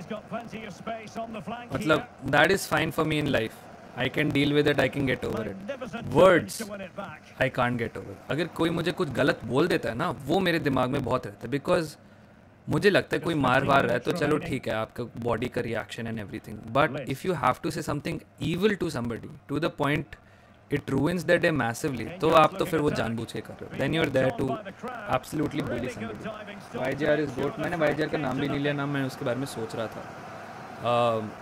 मतलब that is fine for me in life, I can deal with it, I can get over it. Words, I can't get over. अगर कोई मुझे कुछ गलत बोल देता है ना, वो मेरे दिमाग में बहुत रहता है, बिकॉज मुझे लगता है कोई मार वार रहा है तो चलो ठीक है, आपका बॉडी का reaction and everything, but if you have to say something evil to somebody to the point it ruins the day massively, तो आप तो फिर वो जानबूझ के कर रहे हो, then you are there to absolutely bully somebody. Y J R is GOAT, मैंने वाई जे आर का नाम भी नहीं लिया, नाम मैं उसके बारे में सोच रहा था। uh,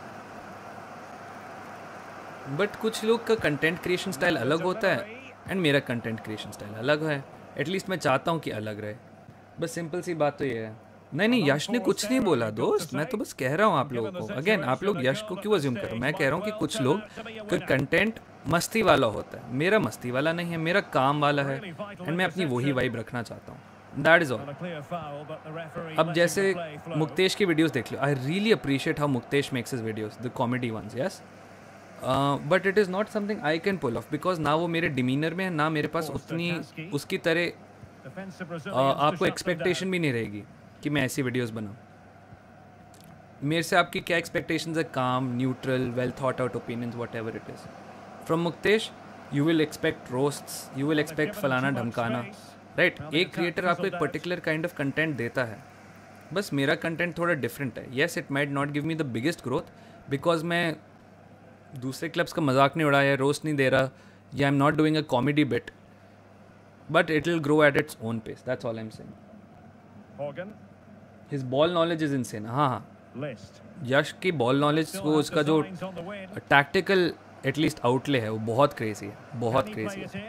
बट कुछ लोग का कंटेंट क्रिएशन स्टाइल अलग होता है एंड मेरा कंटेंट क्रिएशन स्टाइल अलग है। एटलीस्ट मैं चाहता हूँ कि अलग रहे, बस सिंपल सी बात तो ये है। नहीं नहीं, यश ने कुछ नहीं बोला दोस्त, मैं तो बस कह रहा हूँ आप लोगों को। अगेन आप लोग यश को क्यों अज्यूम करो, मैं कह रहा हूँ कि कुछ लोग का कंटेंट मस्ती वाला होता है, मेरा मस्ती वाला नहीं है, मेरा काम वाला है, एंड मैं अपनी वही वाइब रखना चाहता हूँ, दैट इज़ ऑल। अब जैसे मुक्तेश की वीडियोज़ देख लो, I really appreciate how Muktesh makes his videos, the comedy ones, yes, but it is not something I can pull off, because ना वो मेरे डिमीनर में है, ना मेरे पास उतनी उसकी तरह uh, आपको एक्सपेक्टेशन भी नहीं रहेगी कि मैं ऐसी वीडियोस बनाऊँ। मेरे से आपकी क्या एक्सपेक्टेशंस है? Calm, neutral, well thought out opinions, whatever it is. From Muktesh you will expect roasts, you will expect फलाना ढमकाना, राइट? एक क्रिएटर आपको एक पर्टिकुलर काइंड ऑफ कंटेंट देता है, बस मेरा कंटेंट थोड़ा डिफरेंट है। Yes, it might not give me the biggest growth, because मैं दूसरे क्लब्स का मजाक नहीं उड़ाया, रोस्ट नहीं दे रहा, या I am not doing a comedy bit, but it will grow at its own pace, that's all I am saying. His ball knowledge is insane. हाँ हाँ, यश की बॉल नॉलेज को, उसका जो टैक्टिकल एटलीस्ट आउटले है वो बहुत क्रेजी है, बहुत क्रेजी है।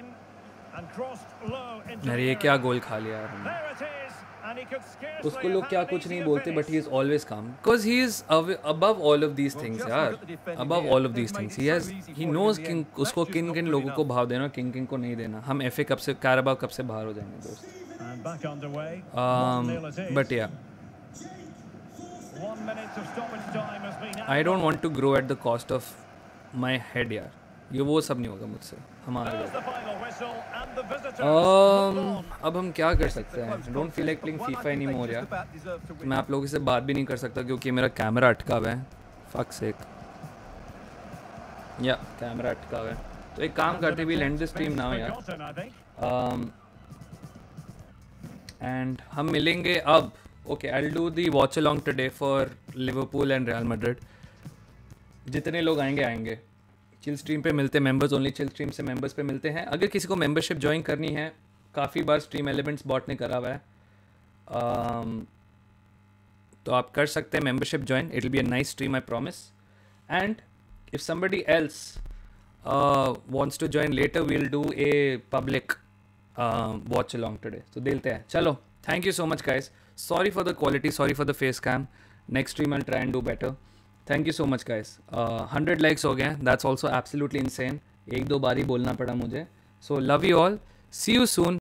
अरे ये क्या गोल खा लिया यार, उसको लोग क्या कुछ नहीं बोलते, but he is always calm, because he is above all of these things यार, above all of these things. He has he knows king, उसको किन किन लोगों को भाव देना, किन किन को नहीं देना। हम एफ ए कप से, कैराबाओ कप से बाहर हो जाएंगे दोस्त, बट या I don't want to grow at the cost of my head यार, ये वो सब नहीं होगा मुझसे हमारे। um, अब हम क्या कर सकते हैं? Don't feel like playing FIFA anymore यार। मैं आप लोगों से बात भी नहीं कर सकता क्योंकि मेरा कैमरा अटका हुआ है, फक सेक, या कैमरा अटका हुआ है। तो एक काम करते भी, लेंड द स्ट्रीम नाउ यार, एंड um, हम मिलेंगे अब। Okay, I will do the watch along today for Liverpool and Real Madrid. जितने लोग आएंगे आएंगे, चिल स्ट्रीम पे मिलते हैं, मेंबर्स ओनली चिल स्ट्रीम से मेंबर्स पे मिलते हैं। अगर किसी को मेंबरशिप ज्वाइन करनी है, काफ़ी बार स्ट्रीम एलिमेंट्स बॉट ने करा हुआ है, तो आप कर सकते हैं membership join. It will be a nice stream, I promise. And if somebody else wants to join later, we'll do a public uh, watch along today. So delte hai. Chalo, thank you so much guys. Sorry for the quality, sorry for the face cam. Next stream I'll try and do better. Thank you so much guys. uh, one hundred likes हो गए. That's also absolutely insane. एक दो बारी बोलना पड़ा मुझे. So love you all. See you soon.